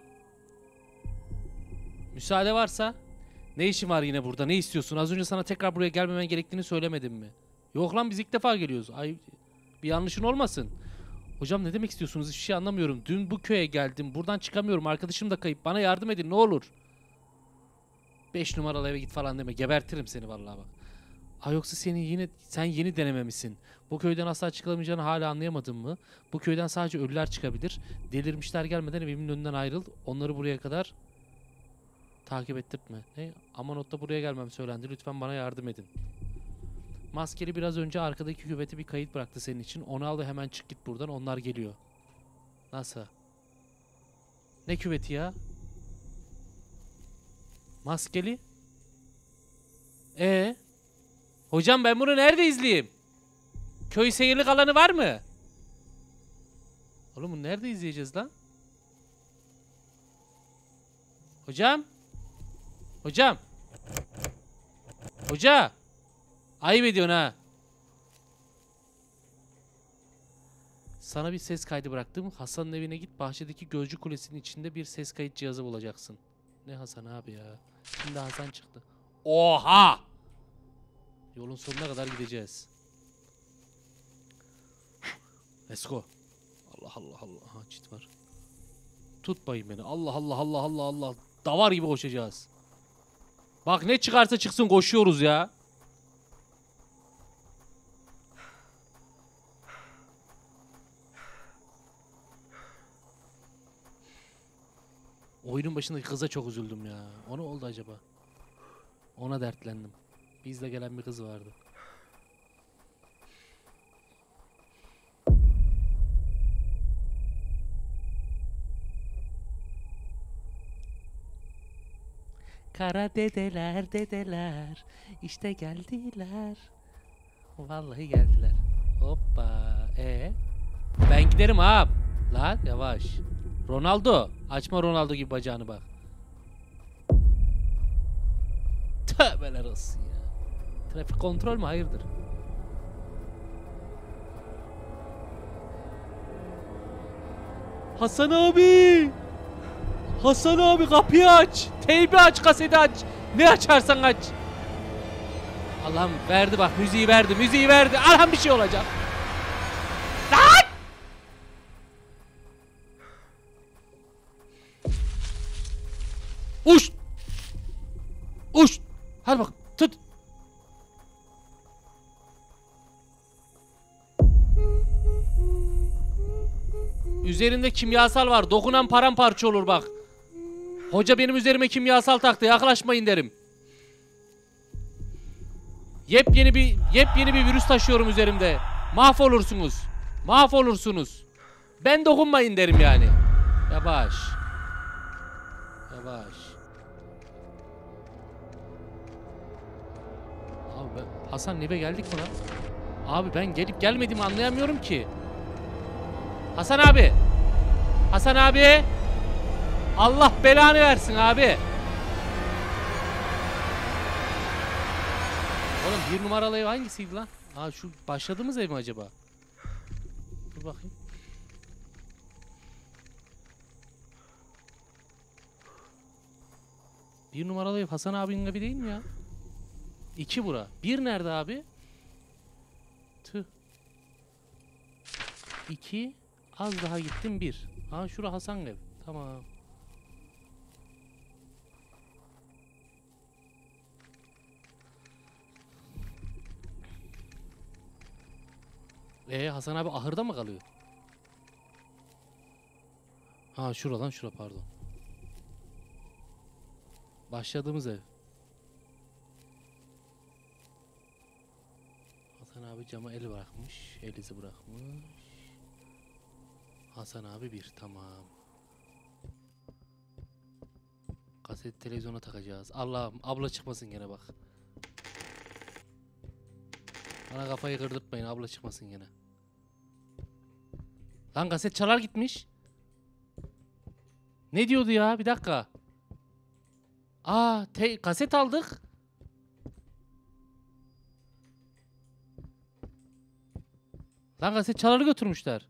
Müsaade varsa. Ne işin var yine burada? Ne istiyorsun? Az önce sana tekrar buraya gelmemen gerektiğini söylemedim mi? Yok lan, biz ilk defa geliyoruz. Ay, bir yanlışın olmasın. Hocam ne demek istiyorsunuz? Hiçbir şey anlamıyorum. Dün bu köye geldim. Buradan çıkamıyorum. Arkadaşım da kayıp. Bana yardım edin ne olur. Beş numaralı eve git falan deme. Gebertirim seni vallahi bak. Ha yoksa seni yine sen yeni denememişsin. Bu köyden asla çıkılamayacağını hala anlayamadın mı? Bu köyden sadece ölüler çıkabilir. Delirmişler gelmeden evimin önünden ayrıl. Onları buraya kadar takip ettirtme. Ne? Amanotta buraya gelmem söylendi. Lütfen bana yardım edin. Maskeli biraz önce arkadaki küvete bir kayıt bıraktı senin için. Onu al ve hemen çık git buradan. Onlar geliyor. Nasıl? Ne küveti ya? Maskeli? Ee? Hocam ben bunu nerede izleyeyim? Köy seyirlik alanı var mı? Oğlum bunu nerede izleyeceğiz lan? Hocam? Hocam? Hoca? Ayıp ediyorsun ha. Sana bir ses kaydı bıraktım. Hasan'ın evine git. Bahçedeki Gözcü Kulesi'nin içinde bir ses kayıt cihazı bulacaksın. Ne Hasan abi ya? Şimdi Hasan çıktı. Oha! Yolun sonuna kadar gideceğiz. Let's go. Allah Allah Allah. Aha çit var. Tutmayın beni. Allah Allah Allah Allah Allah. Davar gibi koşacağız. Bak ne çıkarsa çıksın koşuyoruz ya. Oyunun başındaki kıza çok üzüldüm ya. O ne oldu acaba? Ona dertlendim. Bizle gelen bir kız vardı. Kara dedeler dedeler işte geldiler. Vallahi geldiler. Hoppa. E ben giderim abi. Lan yavaş. Ronaldo. Açma Ronaldo gibi bacağını bak. Tövbeler olsun ya. Trafik kontrol mü? Hayırdır? Hasan abi. Hasan abi kapıyı aç. Teybi aç, kaseti aç. Ne açarsan aç. Allah'ım verdi bak, müziği verdi, müziği verdi. Allah'ım bir şey olacak. Lan! Uş! Uş! Hadi bak, tut. Üzerinde kimyasal var. Dokunan paramparça olur bak. Hoca benim üzerime kimyasal taktı. Yaklaşmayın derim. Yepyeni bir yepyeni bir virüs taşıyorum üzerimde. Mahvolursunuz. Mahvolursunuz. Ben dokunmayın derim yani. Yavaş. Yavaş. Abi ben, Hasan eve geldik mi lan? Abi ben gelip gelmediğimi anlayamıyorum ki. Hasan abi. Hasan abi. Allah belanı versin abi. Oğlum bir numaralı ev hangisiydi lan? Aa şu başladığımız ev mi acaba? Dur bakayım. Bir numaralı ev Hasan abinin evi değil mi ya? İki bura. Bir nerede abi? Tüh. İki. Az daha gittim bir. Aa şura Hasan ev. Tamam. Ee Hasan abi ahırda mı kalıyor? Ha şura lan şura pardon. Başladığımız ev. Hasan abi cama el bırakmış. El izi bırakmış. Hasan abi bir tamam. Kaset televizyona takacağız. Allah'ım abla çıkmasın gene bak. Bana kafayı kırdırtmayın abla çıkmasın gene. Lan kaset çalar gitmiş. Ne diyordu ya bir dakika. Aa te kaset aldık. Lan kaset çaları götürmüşler.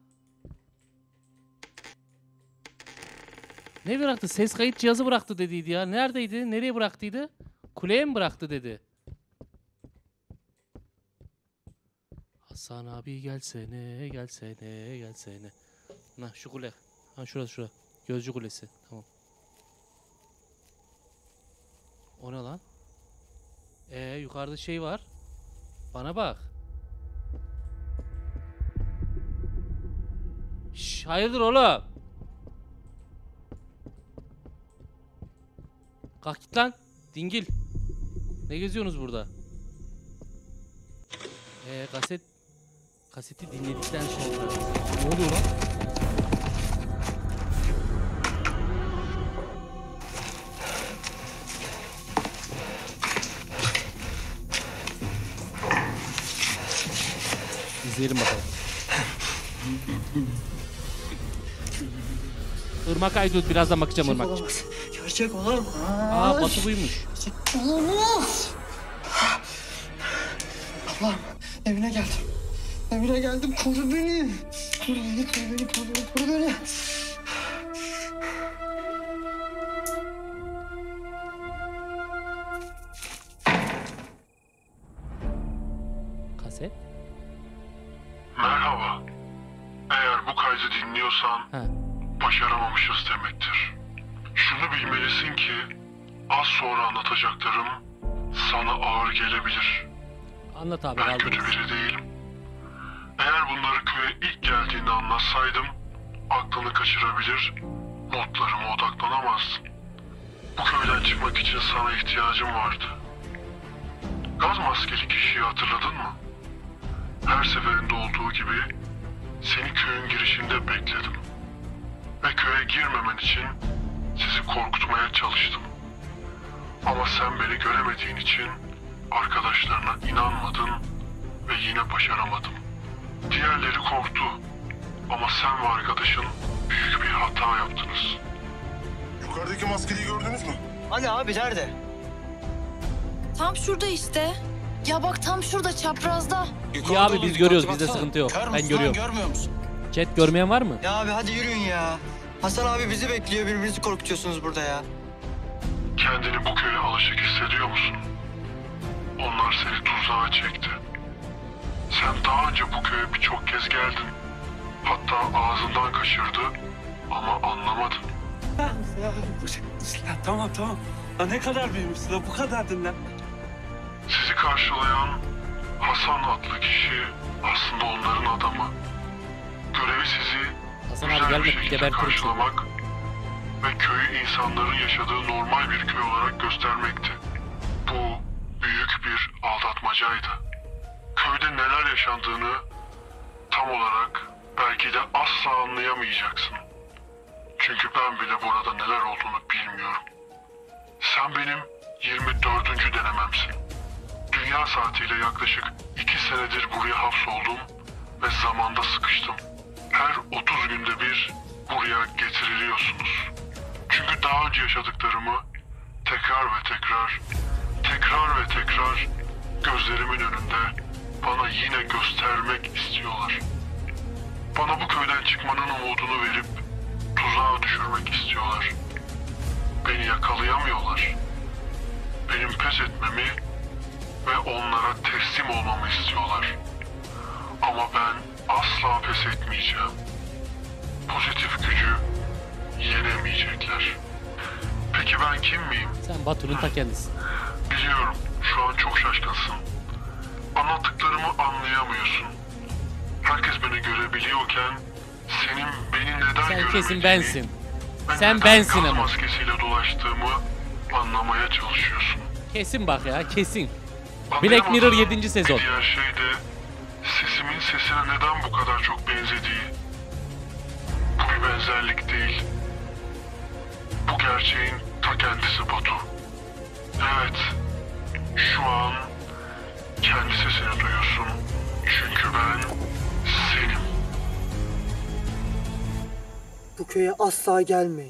Ne bıraktı? Ses kayıt cihazı bıraktı dediydi ya. Neredeydi? Nereye bıraktıydı? Kuleye mi bıraktı dedi. Hasan abi gelsene, gelsene, gelsene. Nah şu kule. Ha şurası şura. Gözcü kulesi. Tamam. O ne lan? Ee yukarıda şey var. Bana bak. Şş, hayırdır oğlum? Kalk git lan. Dingil. Ne geziyorsunuz burada? Ee kaset kaseti dinledikten sonra ne oluyor lan? İzleyelim bakalım. Irmak Aydut birazdan bakacağım Irmak. Olamaz. Gerçek olamaz. Aa Batu buymuş. Olamaz. Ablam evine geldim. Emine geldim, koru beni. Koru beni, koru beni, koru beni, koru beni. Kaset. Merhaba. Eğer bu kaydı dinliyorsan Ha. başaramamışız demektir. Şunu bilmelisin ki az sonra anlatacaklarım sana ağır gelebilir. Anlat abi. Ben kötü kaldınız. biri değilim. Eğer bunları köye ilk geldiğinde anlatsaydım aklını kaçırabilir, notlarıma odaklanamazdın. Bu köyden çıkmak için sana ihtiyacım vardı. Gaz maskeli kişiyi hatırladın mı? Her seferinde olduğu gibi seni köyün girişinde bekledim. Ve köye girmemen için sizi korkutmaya çalıştım. Ama sen beni göremediğin için arkadaşlarına inanmadın ve yine başaramadın. Diğerleri korktu. Ama sen ve arkadaşın büyük bir hata yaptınız. Yukarıdaki maskeliyi gördünüz mü? Hani abi nerede? Tam şurada işte. Ya bak tam şurada çaprazda. İyi abi biz görüyoruz. Bizde sıkıntı yok. Ben görüyorum. Görmüyor musun? Chat görmeyen var mı? Ya abi hadi yürüyün ya. Hasan abi bizi bekliyor, birbirinizi korkutuyorsunuz burada ya. Kendini bu köye alışık hissediyor musun? Onlar seni tuzağa çekti. Sen daha önce bu köye birçok kez geldin. Hatta ağzından kaçırdı ama anlamadın. Ya, ya, tamam tamam. Ya ne kadar büyümüşsün la, bu kadardın lan. Sizi karşılayan Hasan adlı kişi aslında onların adamı. Görevi sizi Hasan abi güzel bir gelmedi. şekilde Gebertirim seni. karşılamak ve köyü insanların yaşadığı normal bir köy olarak göstermekti. Bu büyük bir aldatmacaydı. Köyde neler yaşandığını tam olarak belki de asla anlayamayacaksın. Çünkü ben bile burada neler olduğunu bilmiyorum. Sen benim yirmi dördüncü denememsin. Dünya saatiyle yaklaşık iki senedir buraya hapsoldum ve zamanda sıkıştım. Her otuz günde bir buraya getiriliyorsunuz. Çünkü daha önce yaşadıklarımı tekrar ve tekrar, tekrar ve tekrar gözlerimin önünde bana yine göstermek istiyorlar. Bana bu köyden çıkmanın umudunu verip tuzağa düşürmek istiyorlar. Beni yakalayamıyorlar. Benim pes etmemi ve onlara teslim olmamı istiyorlar. Ama ben asla pes etmeyeceğim. Pozitif gücü yenemeyecekler. Peki ben kim miyim? Sen Batu'nun ta kendisi. Biliyorum şu an çok şaşkınsın. Anlattıklarımı anlayamıyorsun. Herkes beni görebiliyorken senin beni neden Sen göremediğini kesin bensin. ve Sen neden bensin gaz ama. maskesiyle dolaştığımı anlamaya çalışıyorsun. Kesin bak ya kesin. Black Mirror Anlayamadığım yedinci sezon. bir diğer şey de sesimin sesine neden bu kadar çok benzediği. Bu bir benzerlik değil. Bu gerçeğin ta kendisi Batu. Evet, şu an kendi sesini duyuyorsun. Çünkü ben senim. Bu köye asla gelmeyin.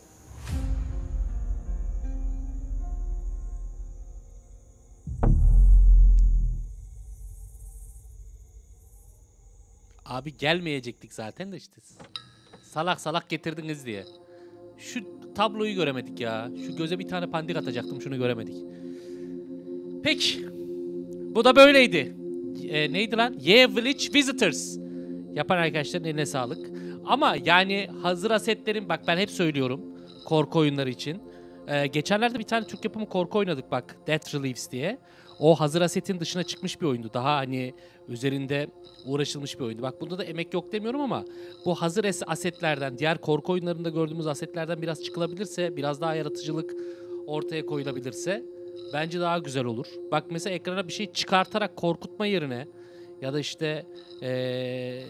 Abi gelmeyecektik zaten de işte. Salak salak getirdiniz diye. Şu tabloyu göremedik ya. Şu göze bir tane pandik atacaktım, şunu göremedik. Peki. Bu da böyleydi. E, neydi lan? Yeah Village Visitors. Yapan arkadaşların eline sağlık. Ama yani hazır asetlerin, bak ben hep söylüyorum korku oyunları için. Ee, geçenlerde bir tane Türk yapımı korku oynadık bak, Death Reliefs diye. O hazır asetin dışına çıkmış bir oyundu. Daha hani üzerinde uğraşılmış bir oyundu. Bak bunda da emek yok demiyorum ama bu hazır asetlerden, diğer korku oyunlarında gördüğümüz asetlerden biraz çıkılabilirse, biraz daha yaratıcılık ortaya koyulabilirse bence daha güzel olur. Bak mesela ekrana bir şey çıkartarak korkutma yerine ya da işte ee,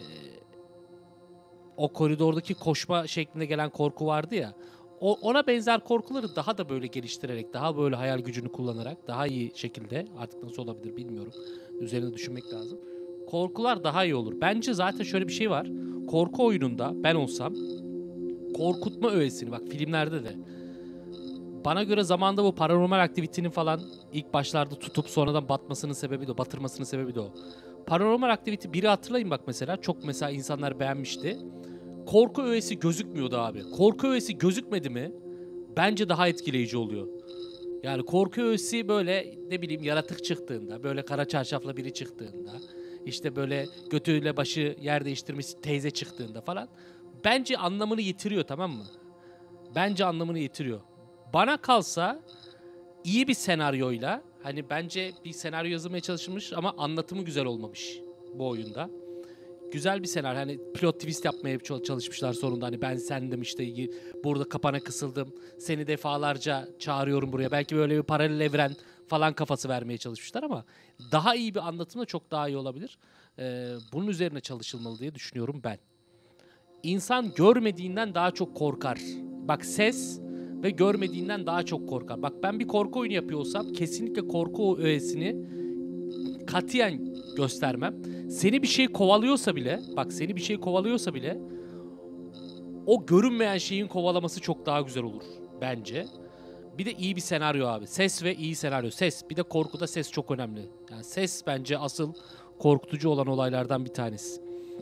o koridordaki koşma şeklinde gelen korku vardı ya. O, ona benzer korkuları daha da böyle geliştirerek, daha böyle hayal gücünü kullanarak, daha iyi şekilde, artık nasıl olabilir bilmiyorum, üzerine düşünmek lazım. Korkular daha iyi olur. Bence zaten şöyle bir şey var. Korku oyununda ben olsam korkutma öğesini, bak filmlerde de, bana göre zamanda bu Paranormal Activity'nin falan ilk başlarda tutup sonradan batmasının sebebi de o, batırmasının sebebi de o. Paranormal Activity biri hatırlayın bak mesela. Çok mesela insanlar beğenmişti. Korku öğesi gözükmüyordu abi. Korku öğesi gözükmedi mi bence daha etkileyici oluyor. Yani korku öğesi böyle ne bileyim yaratık çıktığında, böyle kara çarşafla biri çıktığında, işte böyle götüyle başı yer değiştirmiş teyze çıktığında falan bence anlamını yitiriyor, tamam mı? Bence anlamını yitiriyor. Bana kalsa iyi bir senaryoyla, hani bence bir senaryo yazılmaya çalışılmış ama anlatımı güzel olmamış bu oyunda. Güzel bir senaryo, hani plot twist yapmaya çalışmışlar sonunda, hani ben sendim işte burada kapana kısıldım, seni defalarca çağırıyorum buraya, belki böyle bir paralel evren falan kafası vermeye çalışmışlar ama daha iyi bir anlatımla çok daha iyi olabilir. Ee, bunun üzerine çalışılmalı diye düşünüyorum ben. İnsan görmediğinden daha çok korkar. Bak, ses ve görmediğinden daha çok korkar. Bak, ben bir korku oyunu yapıyor olsam kesinlikle korku öğesini katiyen göstermem. Seni bir şey kovalıyorsa bile, bak seni bir şey kovalıyorsa bile o görünmeyen şeyin kovalaması çok daha güzel olur bence. Bir de iyi bir senaryo abi. Ses ve iyi senaryo. Ses. Bir de korkuda ses çok önemli. Yani ses bence asıl korkutucu olan olaylardan bir tanesi.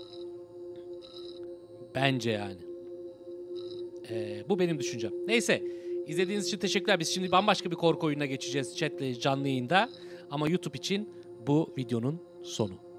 Bence yani. Ee, bu benim düşüncem. Neyse. İzlediğiniz için teşekkürler. Biz şimdi bambaşka bir korku oyununa geçeceğiz chatle canlı yayında. Ama YouTube için bu videonun sonu.